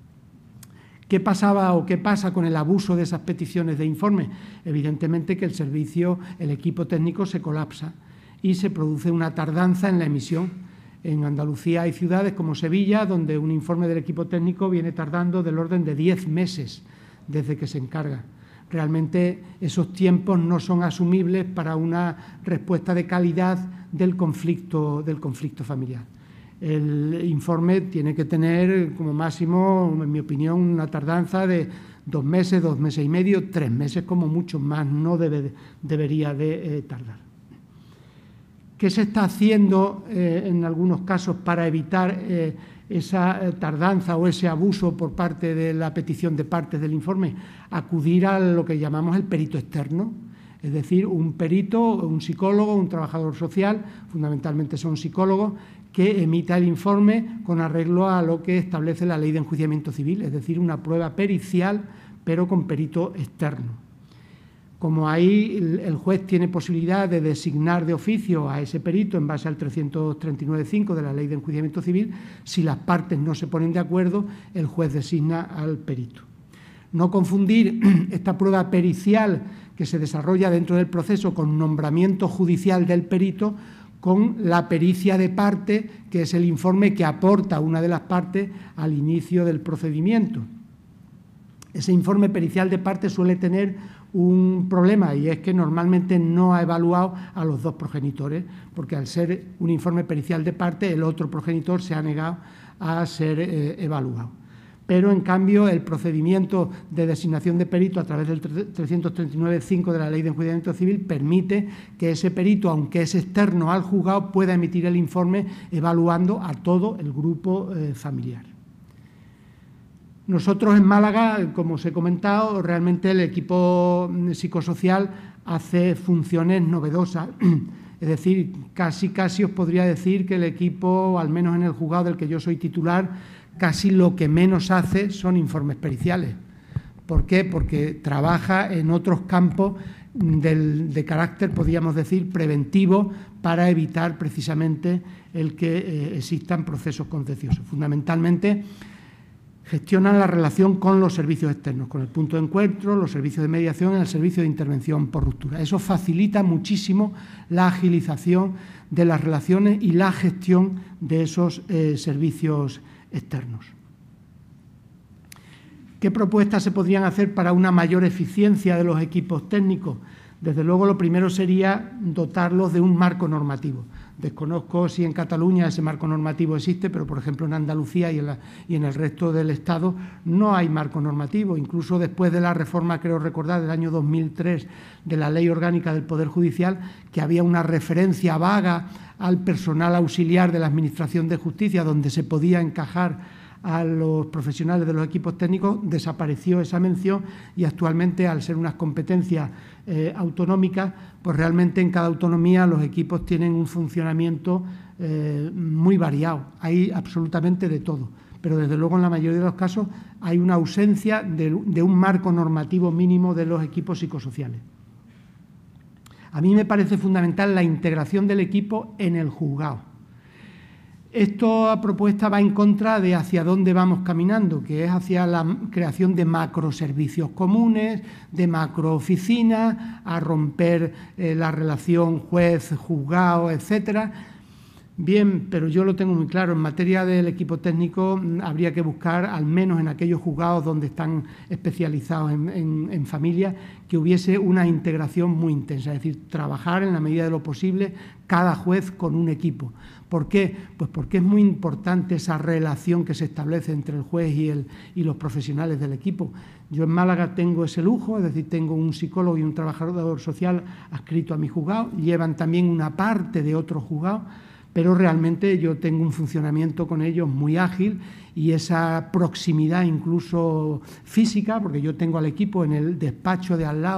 S1: ¿Qué pasaba o qué pasa con el abuso de esas peticiones de informe? Evidentemente que el equipo técnico se colapsa y se produce una tardanza en la emisión. En Andalucía hay ciudades como Sevilla, donde un informe del equipo técnico viene tardando del orden de 10 meses desde que se encarga. Realmente esos tiempos no son asumibles para una respuesta de calidad del conflicto familiar. El informe tiene que tener como máximo, en mi opinión, una tardanza de 2 meses, 2 meses y medio, 3 meses como mucho más, no debería de tardar. ¿Qué se está haciendo en algunos casos para evitar esa tardanza o ese abuso por parte de la petición de partes del informe? Acudir a lo que llamamos el perito externo, es decir, un perito, un psicólogo, un trabajador social, fundamentalmente son psicólogos, que emita el informe con arreglo a lo que establece la Ley de Enjuiciamiento Civil, es decir, una prueba pericial, pero con perito externo. Como ahí el juez tiene posibilidad de designar de oficio a ese perito en base al 339.5 de la Ley de Enjuiciamiento Civil, si las partes no se ponen de acuerdo, el juez designa al perito. No confundir esta prueba pericial que se desarrolla dentro del proceso con nombramiento judicial del perito con la pericia de parte, que es el informe que aporta una de las partes al inicio del procedimiento. Ese informe pericial de parte suele tener un problema, y es que normalmente no ha evaluado a los dos progenitores, porque al ser un informe pericial de parte, el otro progenitor se ha negado a ser evaluado. Pero, en cambio, el procedimiento de designación de perito a través del 339.5 de la Ley de Enjuiciamiento Civil permite que ese perito, aunque es externo al juzgado, pueda emitir el informe evaluando a todo el grupo familiar. Nosotros en Málaga, como os he comentado, realmente el equipo psicosocial hace funciones novedosas. Es decir, casi os podría decir que el equipo, al menos en el juzgado del que yo soy titular, casi lo que menos hace son informes periciales. ¿Por qué? Porque trabaja en otros campos de carácter, podríamos decir, preventivo, para evitar precisamente el que existan procesos contenciosos. Fundamentalmente, gestionan la relación con los servicios externos, con el punto de encuentro, los servicios de mediación y el servicio de intervención por ruptura. Eso facilita muchísimo la agilización de las relaciones y la gestión de esos servicios externos. ¿Qué propuestas se podrían hacer para una mayor eficiencia de los equipos técnicos? Desde luego, lo primero sería dotarlos de un marco normativo. Desconozco si en Cataluña ese marco normativo existe, pero, por ejemplo, en Andalucía y en el resto del Estado no hay marco normativo. Incluso después de la reforma, creo recordar, del año 2003 de la Ley Orgánica del Poder Judicial, que había una referencia vaga al personal auxiliar de la Administración de Justicia, donde se podía encajar a los profesionales de los equipos técnicos, desapareció esa mención y actualmente, al ser unas competencias autonómicas, pues realmente en cada autonomía los equipos tienen un funcionamiento muy variado. Hay absolutamente de todo, pero desde luego en la mayoría de los casos hay una ausencia de un marco normativo mínimo de los equipos psicosociales. A mí me parece fundamental la integración del equipo en el juzgado. Esta propuesta va en contra de hacia dónde vamos caminando, que es hacia la creación de macroservicios comunes, de macrooficinas, a romper la relación juez-juzgado, etcétera. Bien, pero yo lo tengo muy claro. En materia del equipo técnico habría que buscar, al menos en aquellos juzgados donde están especializados en familia, que hubiese una integración muy intensa, es decir, trabajar en la medida de lo posible cada juez con un equipo. ¿Por qué? Pues porque es muy importante esa relación que se establece entre el juez y los profesionales del equipo. Yo en Málaga tengo ese lujo, es decir, tengo un psicólogo y un trabajador social adscrito a mi juzgado, llevan también una parte de otro juzgado, pero realmente yo tengo un funcionamiento con ellos muy ágil y esa proximidad incluso física, porque yo tengo al equipo en el despacho de al lado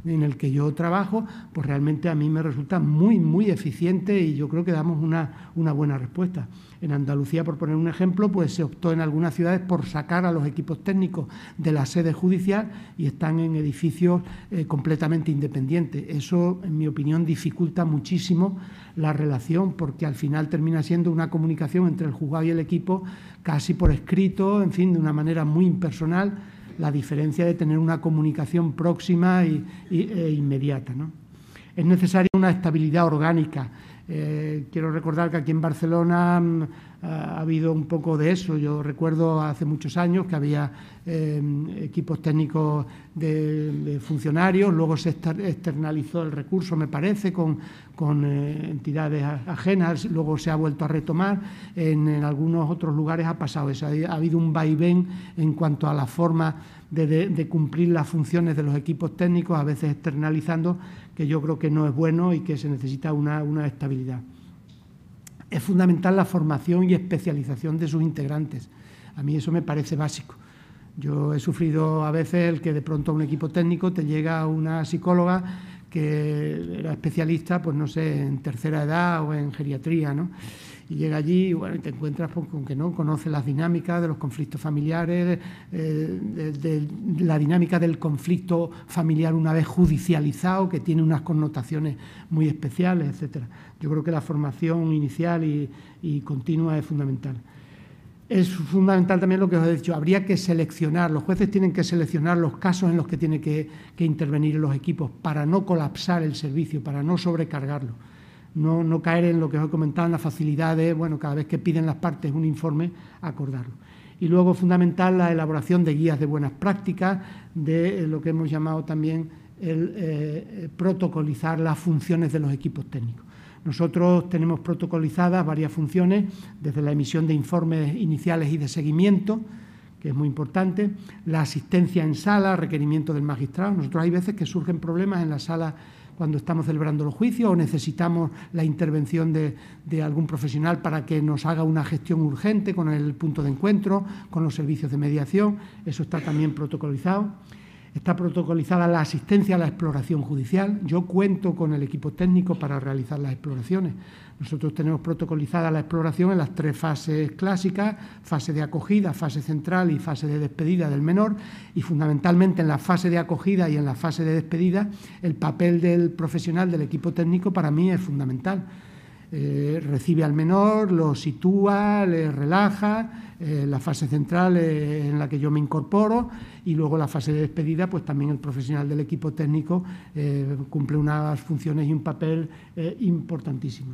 S1: en el que yo trabajo, pues realmente a mí me resulta muy, muy eficiente y yo creo que damos una buena respuesta. En Andalucía, por poner un ejemplo, pues se optó en algunas ciudades por sacar a los equipos técnicos de la sede judicial y están en edificios completamente independientes. Eso, en mi opinión, dificulta muchísimo la relación porque al final termina siendo una comunicación entre el juzgado y el equipo casi por escrito, en fin, de una manera muy impersonal, la diferencia de tener una comunicación próxima e inmediata, ¿no? Es necesaria una estabilidad orgánica. Quiero recordar que aquí en Barcelona ha habido un poco de eso. Yo recuerdo hace muchos años que había equipos técnicos de funcionarios, luego se externalizó el recurso, me parece, con entidades ajenas, luego se ha vuelto a retomar. En algunos otros lugares ha pasado eso. Ha habido un vaivén en cuanto a la forma de cumplir las funciones de los equipos técnicos, a veces externalizando, que yo creo que no es bueno y que se necesita una estabilidad. Es fundamental la formación y especialización de sus integrantes. A mí eso me parece básico. Yo he sufrido a veces el que de pronto a un equipo técnico te llega una psicóloga que era especialista, pues no sé, en tercera edad o en geriatría, ¿no? Y llega allí y bueno, te encuentras con que no conoce las dinámicas de los conflictos familiares, de la dinámica del conflicto familiar una vez judicializado, que tiene unas connotaciones muy especiales, etcétera. Yo creo que la formación inicial y continua es fundamental. Es fundamental también lo que os he dicho, habría que seleccionar, los jueces tienen que seleccionar los casos en los que tienen que intervenir en los equipos para no colapsar el servicio, para no sobrecargarlo. No caer en lo que os he comentado, en la facilidad de, bueno, cada vez que piden las partes un informe, acordarlo. Y luego, fundamental, la elaboración de guías de buenas prácticas, de lo que hemos llamado también el protocolizar las funciones de los equipos técnicos. Nosotros tenemos protocolizadas varias funciones, desde la emisión de informes iniciales y de seguimiento, que es muy importante, la asistencia en sala, requerimiento del magistrado. Nosotros hay veces que surgen problemas en la sala cuando estamos celebrando los juicios o necesitamos la intervención de algún profesional para que nos haga una gestión urgente con el punto de encuentro, con los servicios de mediación. Eso está también protocolizado. Está protocolizada la asistencia a la exploración judicial. Yo cuento con el equipo técnico para realizar las exploraciones. Nosotros tenemos protocolizada la exploración en las 3 fases clásicas, fase de acogida, fase central y fase de despedida del menor, y fundamentalmente en la fase de acogida y en la fase de despedida el papel del profesional del equipo técnico para mí es fundamental. Recibe al menor, lo sitúa, le relaja, la fase central en la que yo me incorporo y luego la fase de despedida, pues también el profesional del equipo técnico cumple unas funciones y un papel importantísimo.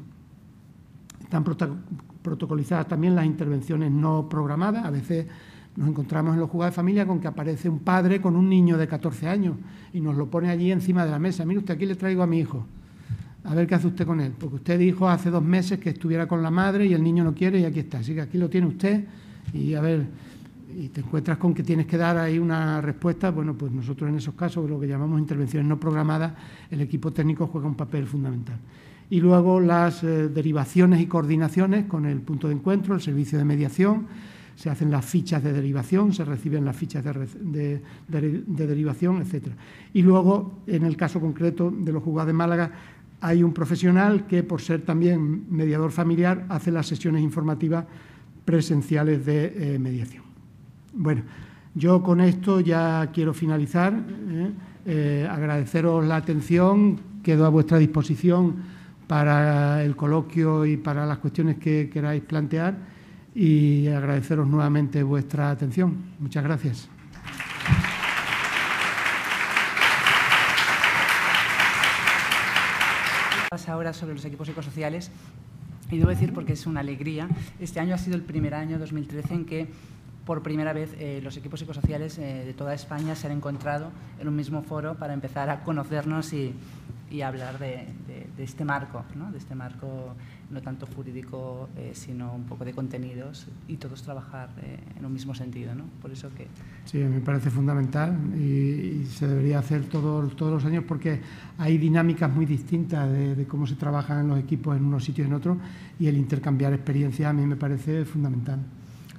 S1: Están protocolizadas también las intervenciones no programadas. A veces nos encontramos en los juzgados de familia con que aparece un padre con un niño de 14 años y nos lo pone allí encima de la mesa. Mire usted, aquí le traigo a mi hijo. A ver qué hace usted con él, porque usted dijo hace 2 meses que estuviera con la madre y el niño no quiere y aquí está. Así que aquí lo tiene usted y a ver, y te encuentras con que tienes que dar ahí una respuesta. Bueno, pues nosotros en esos casos, lo que llamamos intervenciones no programadas, el equipo técnico juega un papel fundamental. Y luego las derivaciones y coordinaciones con el punto de encuentro, el servicio de mediación. Se hacen las fichas de derivación, se reciben las fichas de derivación, etcétera. Y luego, en el caso concreto de los juzgados de Málaga, hay un profesional que, por ser también mediador familiar, hace las sesiones informativas presenciales de mediación. Bueno, yo con esto ya quiero finalizar. Agradeceros la atención, quedo a vuestra disposición para el coloquio y para las cuestiones que queráis plantear y agradeceros nuevamente vuestra atención. Muchas gracias.
S2: Ahora sobre los equipos psicosociales, y debo decir, porque es una alegría, este año ha sido el primer año, 2013, en que por primera vez los equipos psicosociales de toda España se han encontrado en un mismo foro para empezar a conocernos y hablar de este marco, ¿no? De este marco no tanto jurídico, sino un poco de contenidos y todos trabajar en un mismo sentido, ¿no? Por eso que...
S1: Sí, me parece fundamental y se debería hacer todos los años porque hay dinámicas muy distintas de cómo se trabajan los equipos en unos sitios y en otros y el intercambiar experiencias a mí me parece fundamental.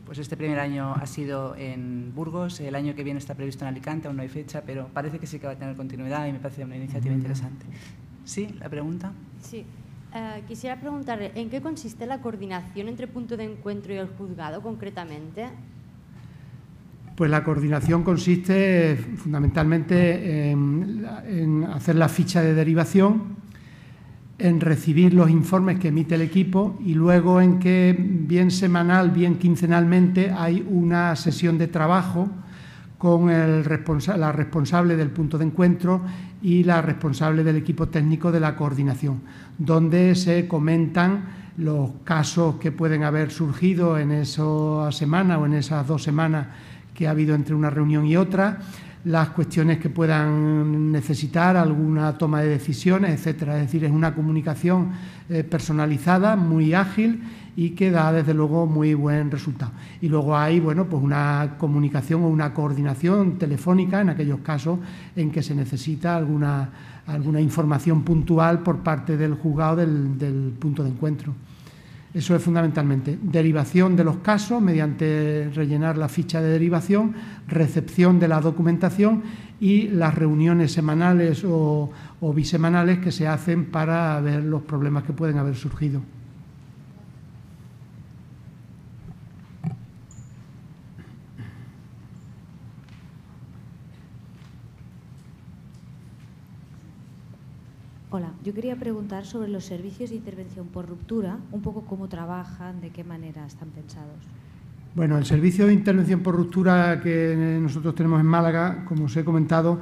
S2: Pues este primer año ha sido en Burgos, el año que viene está previsto en Alicante, aún no hay fecha, pero parece que sí que va a tener continuidad y me parece una iniciativa interesante. ¿Sí? ¿La pregunta?
S3: Sí. Quisiera preguntarle, ¿en qué consiste la coordinación entre punto de encuentro y el juzgado concretamente?
S1: Pues la coordinación consiste fundamentalmente en hacer la ficha de derivación, en recibir los informes que emite el equipo y luego en que, bien semanal, bien quincenalmente, hay una sesión de trabajo con la responsable del punto de encuentro y la responsable del equipo técnico de la coordinación, donde se comentan los casos que pueden haber surgido en esa semana o en esas 2 semanas que ha habido entre una reunión y otra, las cuestiones que puedan necesitar alguna toma de decisiones, etcétera. Es decir, es una comunicación personalizada, muy ágil y que da, desde luego, muy buen resultado. Y luego hay, bueno, pues una comunicación o una coordinación telefónica en aquellos casos en que se necesita alguna información puntual por parte del juzgado del punto de encuentro. Eso es fundamentalmente derivación de los casos mediante rellenar la ficha de derivación, recepción de la documentación y las reuniones semanales o bisemanales que se hacen para ver los problemas que pueden haber surgido.
S4: Hola, yo quería preguntar sobre los servicios de intervención por ruptura, un poco cómo trabajan, de qué manera están pensados.
S1: Bueno, el servicio de intervención por ruptura que nosotros tenemos en Málaga, como os he comentado,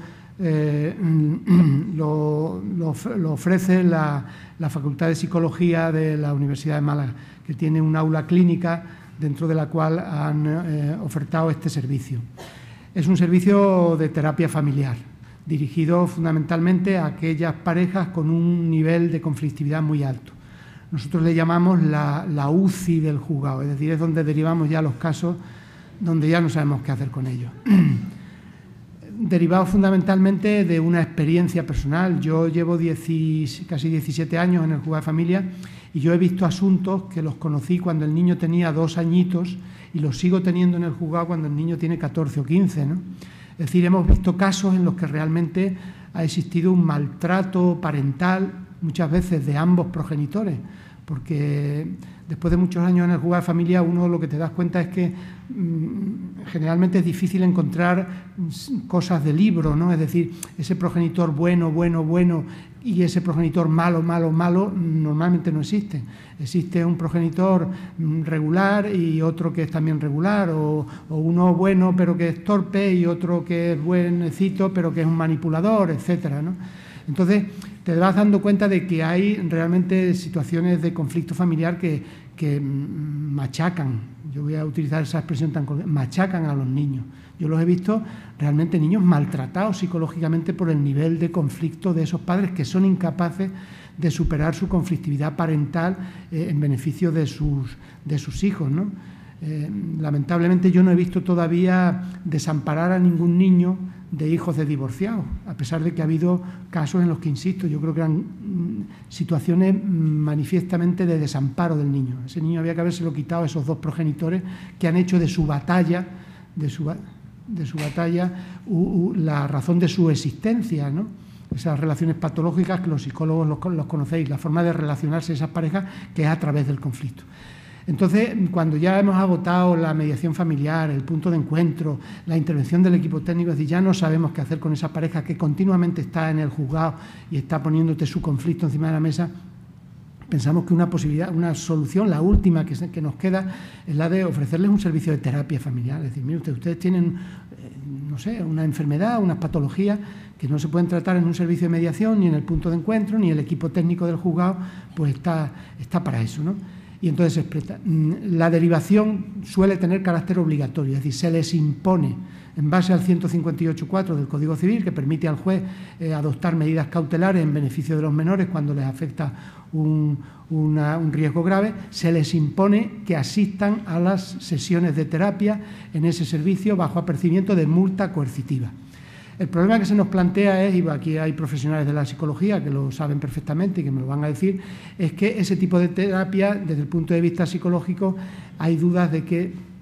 S1: lo ofrece la Facultad de Psicología de la Universidad de Málaga, que tiene un aula clínica dentro de la cual han ofertado este servicio. Es un servicio de terapia familiar, dirigido fundamentalmente a aquellas parejas con un nivel de conflictividad muy alto. Nosotros le llamamos la UCI del juzgado, es decir, es donde derivamos ya los casos donde ya no sabemos qué hacer con ellos. Derivado fundamentalmente de una experiencia personal. Yo llevo casi 17 años en el juzgado de familia y yo he visto asuntos que los conocí cuando el niño tenía 2 añitos y los sigo teniendo en el juzgado cuando el niño tiene 14 o 15, ¿no? Es decir, hemos visto casos en los que realmente ha existido un maltrato parental, muchas veces de ambos progenitores, porque después de muchos años en el juzgado de familia uno lo que te das cuenta es que generalmente es difícil encontrar cosas de libro, ¿no? Es decir, ese progenitor bueno y ese progenitor malo normalmente no existe. Existe un progenitor regular y otro que es también regular, o uno bueno pero que es torpe y otro que es buenecito pero que es un manipulador, etcétera, ¿no? Entonces te vas dando cuenta de que hay realmente situaciones de conflicto familiar que machacan, yo voy a utilizar esa expresión machacan a los niños. Yo los he visto realmente niños maltratados psicológicamente por el nivel de conflicto de esos padres que son incapaces de superar su conflictividad parental en beneficio de sus hijos, ¿no? Lamentablemente yo no he visto todavía desamparar a ningún niño de hijos de divorciados, a pesar de que ha habido casos en los que, insisto, yo creo que eran situaciones manifiestamente de desamparo del niño. Ese niño había que habérselo quitado a esos 2 progenitores que han hecho de su batalla la razón de su existencia, ¿no? Esas relaciones patológicas que los psicólogos los conocéis, la forma de relacionarse esas parejas que es a través del conflicto. Entonces, cuando ya hemos agotado la mediación familiar, el punto de encuentro, la intervención del equipo técnico, es decir, ya no sabemos qué hacer con esa pareja que continuamente está en el juzgado y está poniéndote su conflicto encima de la mesa, pensamos que una solución, la última que nos queda, es la de ofrecerles un servicio de terapia familiar. Es decir, mire usted, ustedes tienen, no sé, una enfermedad, unas patologías que no se pueden tratar en un servicio de mediación, ni en el punto de encuentro, ni el equipo técnico del juzgado, pues está para eso, ¿no? Y entonces se expresa. La derivación suele tener carácter obligatorio, es decir, se les impone en base al 158.4 del Código Civil, que permite al juez adoptar medidas cautelares en beneficio de los menores cuando les afecta un riesgo grave, se les impone que asistan a las sesiones de terapia en ese servicio bajo apercibimiento de multa coercitiva. El problema que se nos plantea es, y aquí hay profesionales de la psicología que lo saben perfectamente y que me lo van a decir, es que ese tipo de terapia, desde el punto de vista psicológico, hay dudas de que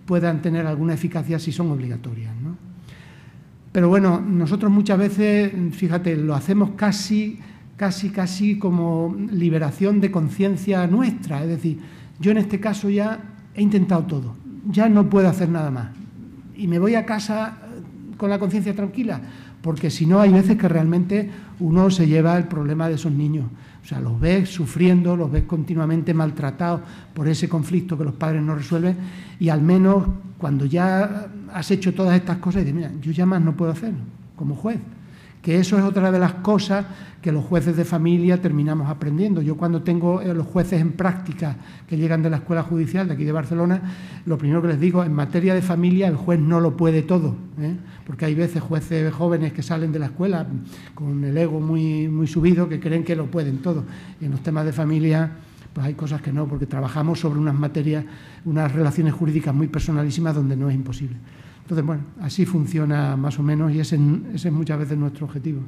S1: puedan tener alguna eficacia si son obligatorias, ¿no? Pero bueno, nosotros muchas veces, fíjate, lo hacemos casi como liberación de conciencia nuestra. Es decir, yo en este caso ya he intentado todo, ya no puedo hacer nada más. Y me voy a casa con la conciencia tranquila, porque si no hay veces que realmente uno se lleva el problema de esos niños. O sea, los ves sufriendo, los ves continuamente maltratados por ese conflicto que los padres no resuelven, y al menos cuando ya has hecho todas estas cosas, dices, mira, yo ya más no puedo hacerlo como juez. Que eso es otra de las cosas que los jueces de familia terminamos aprendiendo. Yo cuando tengo los jueces en práctica que llegan de la Escuela Judicial de aquí de Barcelona, lo primero que les digo, en materia de familia el juez no lo puede todo, porque hay veces jueces jóvenes que salen de la escuela con el ego muy subido, que creen que lo pueden todo. Y en los temas de familia pues hay cosas que no, porque trabajamos sobre unas materias, unas relaciones jurídicas muy personalísimas donde no es imposible. Entonces, bueno, así funciona más o menos y ese es muchas veces nuestro objetivo.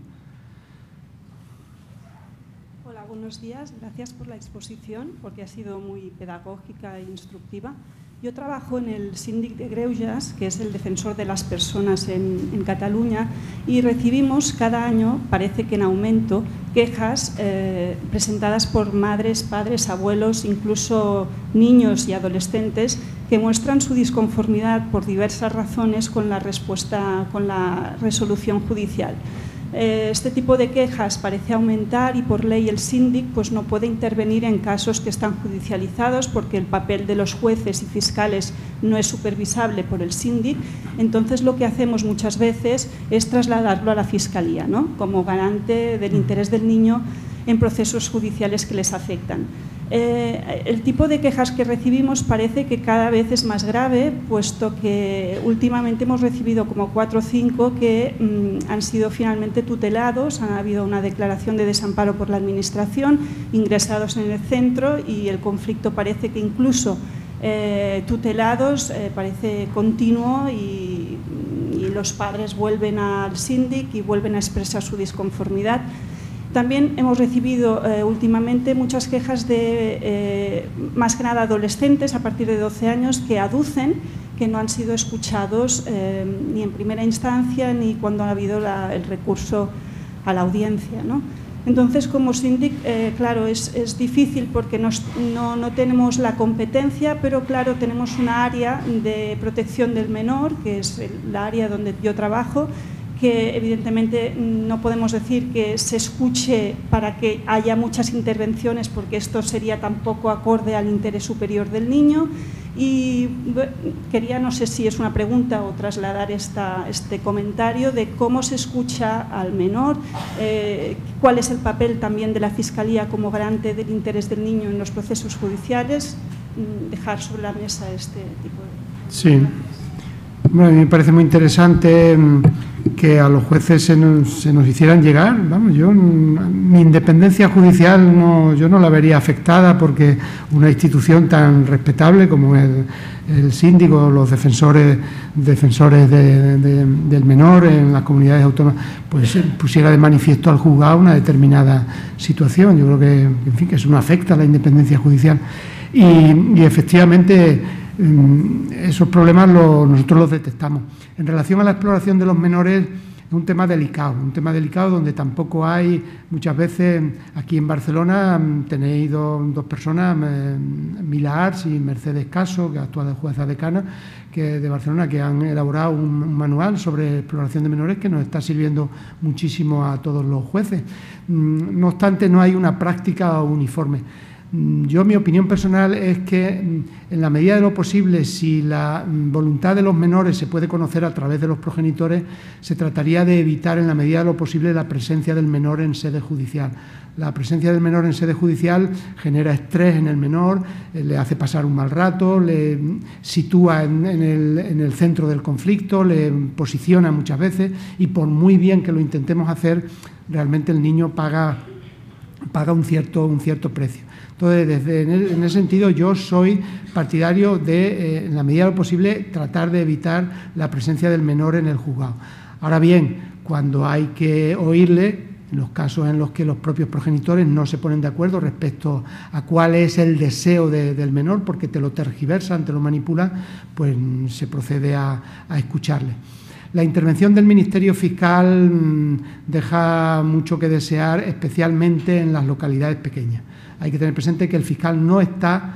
S5: Hola, buenos días. Gracias por la exposición, porque ha sido muy pedagógica e instructiva. Yo trabajo en el Síndic de Greuges, que es el defensor de las personas en Cataluña, y recibimos cada año, parece que en aumento, quejas presentadas por madres, padres, abuelos, incluso niños y adolescentes, que muestran su disconformidad por diversas razones con la respuesta, con la resolución judicial. Este tipo de quejas parece aumentar y por ley el síndic pues no puede intervenir en casos que están judicializados porque el papel de los jueces y fiscales no es supervisable por el síndic. Entonces lo que hacemos muchas veces es trasladarlo a la Fiscalía, ¿no?, como garante del interés del niño en procesos judiciales que les afectan. El tipo de quejas que recibimos parece que cada vez es más grave, puesto que últimamente hemos recibido como 4 o 5 que han sido finalmente tutelados, ha habido una declaración de desamparo por la Administración, ingresados en el centro, y el conflicto parece que incluso tutelados parece continuo y los padres vuelven al síndic y vuelven a expresar su disconformidad. También hemos recibido últimamente muchas quejas de, más que nada, adolescentes a partir de 12 años que aducen que no han sido escuchados ni en primera instancia ni cuando ha habido el recurso a la audiencia, ¿no? Entonces, como síndic, claro, es difícil porque no tenemos la competencia, pero claro, tenemos una área de protección del menor, que es la área donde yo trabajo, que evidentemente no podemos decir que se escuche para que haya muchas intervenciones, porque esto sería tampoco acorde al interés superior del niño. Y quería, no sé si es una pregunta o trasladar este comentario de cómo se escucha al menor, cuál es el papel también de la Fiscalía como garante del interés del niño en los procesos judiciales, dejar sobre la mesa este tipo de...
S1: Sí. Bueno, a mí me parece muy interesante que a los jueces se nos hicieran llegar. Vamos, mi independencia judicial yo no la vería afectada, porque una institución tan respetable como el síndico, los defensores del menor en las comunidades autónomas, pues pusiera de manifiesto al juzgado una determinada situación. Yo creo que, en fin, que eso no afecta a la independencia judicial. Y efectivamente, esos problemas nosotros los detectamos. En relación a la exploración de los menores, es un tema delicado donde tampoco hay, muchas veces, aquí en Barcelona tenéis dos personas, Mila Ars y Mercedes Caso, que actúa de jueza decana de Barcelona, que han elaborado un manual sobre exploración de menores que nos está sirviendo muchísimo a todos los jueces. No obstante, no hay una práctica uniforme. Mi opinión personal es que, en la medida de lo posible, si la voluntad de los menores se puede conocer a través de los progenitores, se trataría de evitar, en la medida de lo posible, la presencia del menor en sede judicial. La presencia del menor en sede judicial genera estrés en el menor, le hace pasar un mal rato, le sitúa en el centro del conflicto, le posiciona muchas veces, y por muy bien que lo intentemos hacer, realmente el niño paga un cierto precio. Entonces, en ese sentido, yo soy partidario de, en la medida de lo posible, tratar de evitar la presencia del menor en el juzgado. Ahora bien, cuando hay que oírle, En los casos en los que los propios progenitores no se ponen de acuerdo respecto a cuál es el deseo del menor, porque te lo tergiversan, te lo manipulan, pues se procede a escucharle. La intervención del Ministerio Fiscal deja mucho que desear, especialmente en las localidades pequeñas. Hay que tener presente que el fiscal no está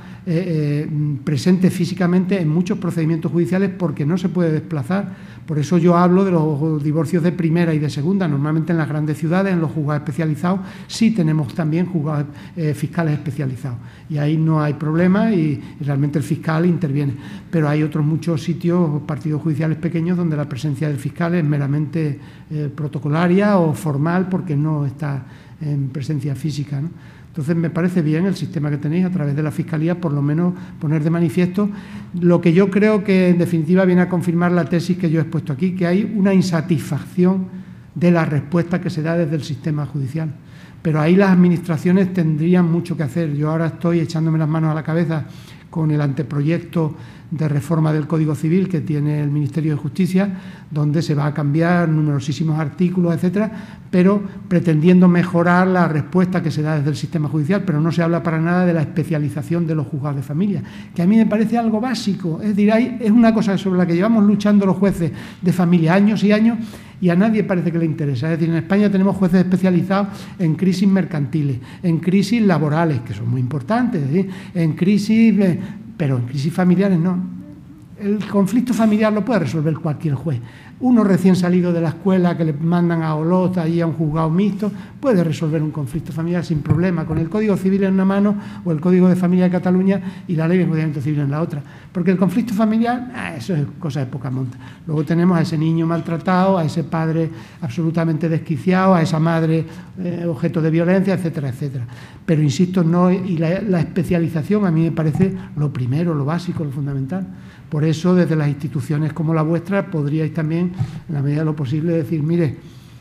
S1: presente físicamente en muchos procedimientos judiciales porque no se puede desplazar. Por eso yo hablo de los divorcios de primera y de segunda. Normalmente en las grandes ciudades, en los juzgados especializados, sí tenemos también juzgados fiscales especializados. Y ahí no hay problema y realmente el fiscal interviene. Pero hay otros muchos sitios, partidos judiciales pequeños, donde la presencia del fiscal es meramente protocolaria o formal porque no está en presencia física, ¿no? Entonces, me parece bien el sistema que tenéis a través de la Fiscalía, por lo menos poner de manifiesto lo que yo creo que, en definitiva, viene a confirmar la tesis que yo he expuesto aquí, que hay una insatisfacción de la respuesta que se da desde el sistema judicial. Pero ahí las administraciones tendrían mucho que hacer. Yo ahora estoy echándome las manos a la cabeza con el anteproyecto de reforma del Código Civil que tiene el Ministerio de Justicia, donde se va a cambiar numerosísimos artículos, etcétera, pero pretendiendo mejorar la respuesta que se da desde el sistema judicial, pero no se habla para nada de la especialización de los juzgados de familia, que a mí me parece algo básico. Es decir, es una cosa sobre la que llevamos luchando los jueces de familia años y años y a nadie parece que le interesa. Es decir, en España tenemos jueces especializados en crisis mercantiles, en crisis laborales, que son muy importantes, es decir, en crisis... pero en crisis familiares no. El conflicto familiar lo puede resolver cualquier juez. Uno recién salido de la escuela que le mandan a Olot, allí a un juzgado mixto, puede resolver un conflicto familiar sin problema, con el Código Civil en una mano o el Código de Familia de Cataluña y la Ley de Enjuiciamiento Civil en la otra. Porque el conflicto familiar, eso es cosa de poca monta. Luego tenemos a ese niño maltratado, a ese padre absolutamente desquiciado, a esa madre objeto de violencia, etcétera, etcétera. Pero insisto, no, y la especialización a mí me parece lo primero, lo básico, lo fundamental. Por eso, desde las instituciones como la vuestra, podríais también, en la medida de lo posible, decir, mire,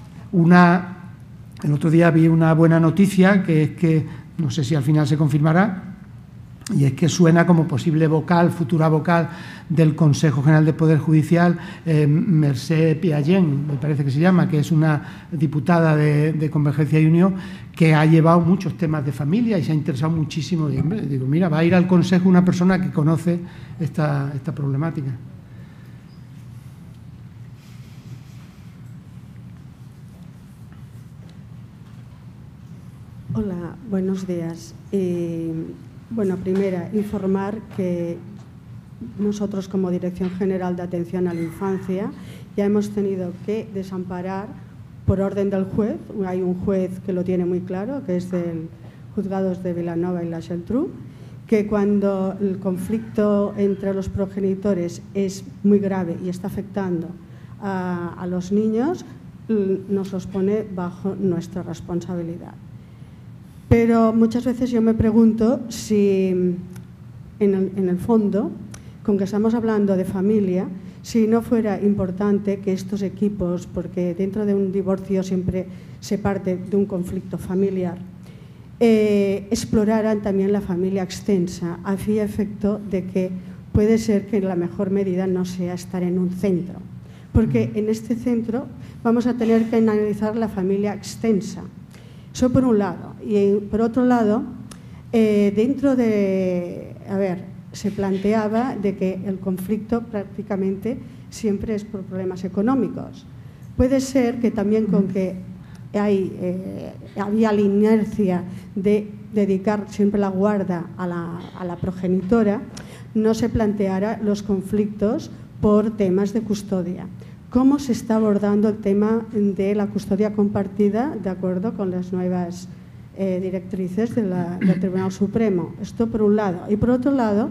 S1: el otro día vi una buena noticia, que es que, no sé si al final se confirmará, y es que suena como posible vocal, futura vocal del Consejo General de Poder Judicial, Mercè Piagent, me parece que se llama, que es una diputada de Convergencia y Unión, que ha llevado muchos temas de familia y se ha interesado muchísimo. Y, hombre, digo, mira, va a ir al Consejo una persona que conoce esta problemática.
S6: Hola, buenos días. Bueno, primera, informar que nosotros como Dirección General de Atención a la Infancia ya hemos tenido que desamparar por orden del juez. Hay un juez que lo tiene muy claro, que es del Juzgados de Vilanova y la Geltrú, que cuando el conflicto entre los progenitores es muy grave y está afectando a los niños, nos los pone bajo nuestra responsabilidad. Pero muchas veces yo me pregunto si, en el fondo, con que estamos hablando de familia, si no fuera importante que estos equipos, porque dentro de un divorcio siempre se parte de un conflicto familiar, exploraran también la familia extensa, a fin y efecto de que puede ser que la mejor medida no sea estar en un centro, porque en este centro vamos a tener que analizar la familia extensa. Eso por un lado. Y por otro lado, dentro de... se planteaba de que el conflicto prácticamente siempre es por problemas económicos. Puede ser que también con que había la inercia de dedicar siempre la guarda a la progenitora, no se planteara los conflictos por temas de custodia. ¿Cómo se está abordando el tema de la custodia compartida de acuerdo con las nuevas directrices del Tribunal Supremo? Esto por un lado. Y por otro lado,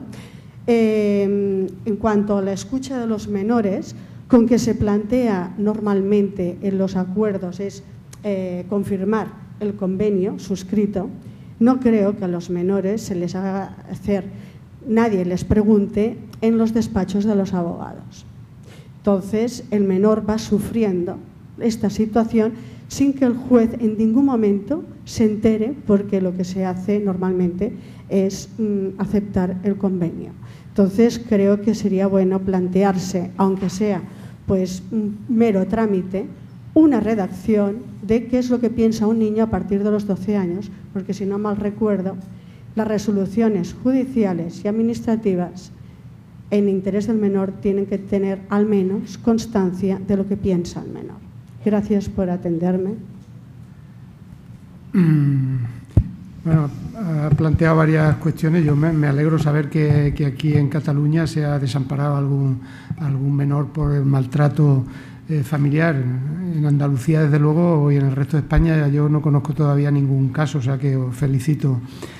S6: en cuanto a la escucha de los menores, con que se plantea normalmente en los acuerdos es confirmar el convenio suscrito, no creo que a los menores se les haga hacer, nadie les pregunte en los despachos de los abogados. Entonces, el menor va sufriendo esta situación sin que el juez en ningún momento se entere, porque lo que se hace normalmente es aceptar el convenio. Entonces, creo que sería bueno plantearse, aunque sea pues un mero trámite, una redacción de qué es lo que piensa un niño a partir de los 12 años, porque si no mal recuerdo, las resoluciones judiciales y administrativas en interés del menor tienen que tener al menos constancia de lo que piensa el menor. Gracias por atenderme.
S1: Bueno, ha planteado varias cuestiones. Yo me alegro saber que aquí en Cataluña se ha desamparado algún menor por el maltrato familiar. En Andalucía, desde luego, y en el resto de España yo no conozco todavía ningún caso, o sea que os felicito.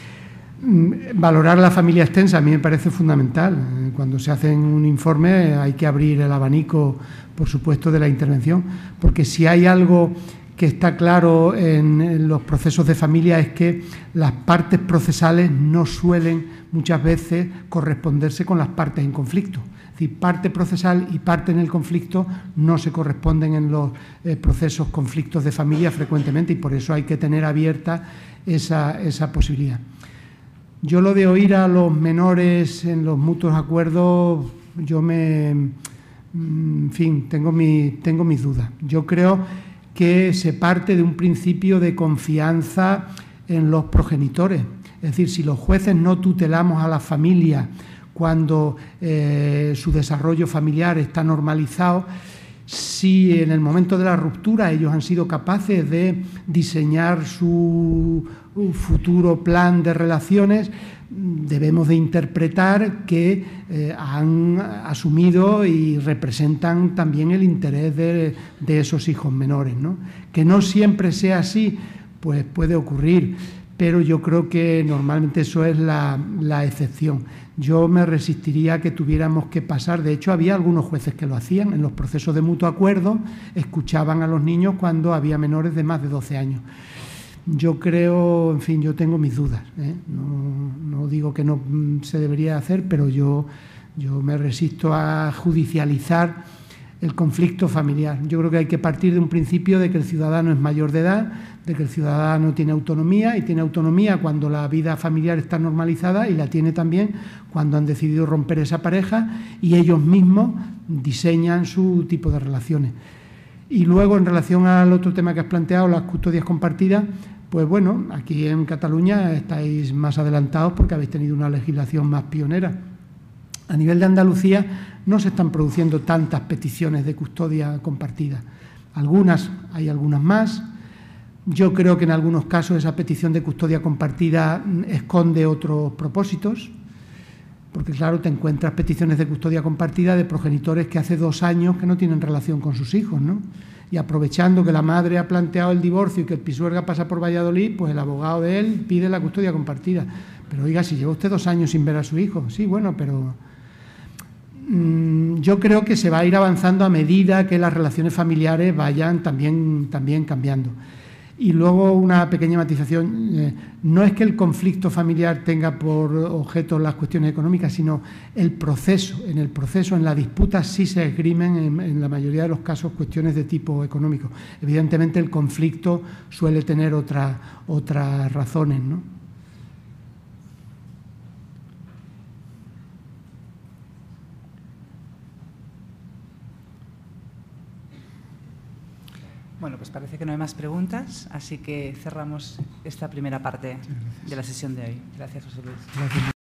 S1: Valorar la familia extensa a mí me parece fundamental. Cuando se hace un informe hay que abrir el abanico, por supuesto, de la intervención, porque si hay algo que está claro en los procesos de familia es que las partes procesales no suelen muchas veces corresponderse con las partes en conflicto. Es decir, parte procesal y parte en el conflicto no se corresponden en los procesos, conflictos de familia frecuentemente, y por eso hay que tener abierta esa posibilidad. Yo lo de oír a los menores en los mutuos acuerdos, en fin, tengo mis dudas. Yo creo que se parte de un principio de confianza en los progenitores. Es decir, si los jueces no tutelamos a la familia cuando su desarrollo familiar está normalizado, si en el momento de la ruptura ellos han sido capaces de diseñar su futuro plan de relaciones, debemos de interpretar que han asumido y representan también el interés de esos hijos menores, ¿no? Que no siempre sea así, pues puede ocurrir, pero yo creo que normalmente eso es la excepción. Yo me resistiría a que tuviéramos que pasar, de hecho había algunos jueces que lo hacían, en los procesos de mutuo acuerdo escuchaban a los niños cuando había menores de más de 12 años. Yo creo, en fin, yo tengo mis dudas, ¿eh? No digo que no se debería hacer, pero yo me resisto a judicializar el conflicto familiar. Yo creo que hay que partir de un principio de que el ciudadano es mayor de edad, de que el ciudadano tiene autonomía, y tiene autonomía cuando la vida familiar está normalizada, y la tiene también cuando han decidido romper esa pareja y ellos mismos diseñan su tipo de relaciones. Y luego, en relación al otro tema que has planteado, las custodias compartidas, pues bueno, aquí en Cataluña estáis más adelantados porque habéis tenido una legislación más pionera. A nivel de Andalucía no se están produciendo tantas peticiones de custodia compartida. Hay algunas más. Yo creo que en algunos casos esa petición de custodia compartida esconde otros propósitos, porque claro, te encuentras peticiones de custodia compartida de progenitores que hace 2 años que no tienen relación con sus hijos, ¿no? Y aprovechando que la madre ha planteado el divorcio y que el pisuerga pasa por Valladolid, pues el abogado de él pide la custodia compartida. Pero oiga, si lleva usted 2 años sin ver a su hijo, sí, bueno, pero yo creo que se va a ir avanzando a medida que las relaciones familiares vayan también cambiando. Y luego una pequeña matización, no es que el conflicto familiar tenga por objeto las cuestiones económicas, sino el proceso. En el proceso, en la disputa, sí se esgrimen en la mayoría de los casos cuestiones de tipo económico. Evidentemente el conflicto suele tener otras razones, ¿no?
S2: Bueno, pues parece que no hay más preguntas, así que cerramos esta primera parte de la sesión de hoy. Gracias, José Luis. Gracias.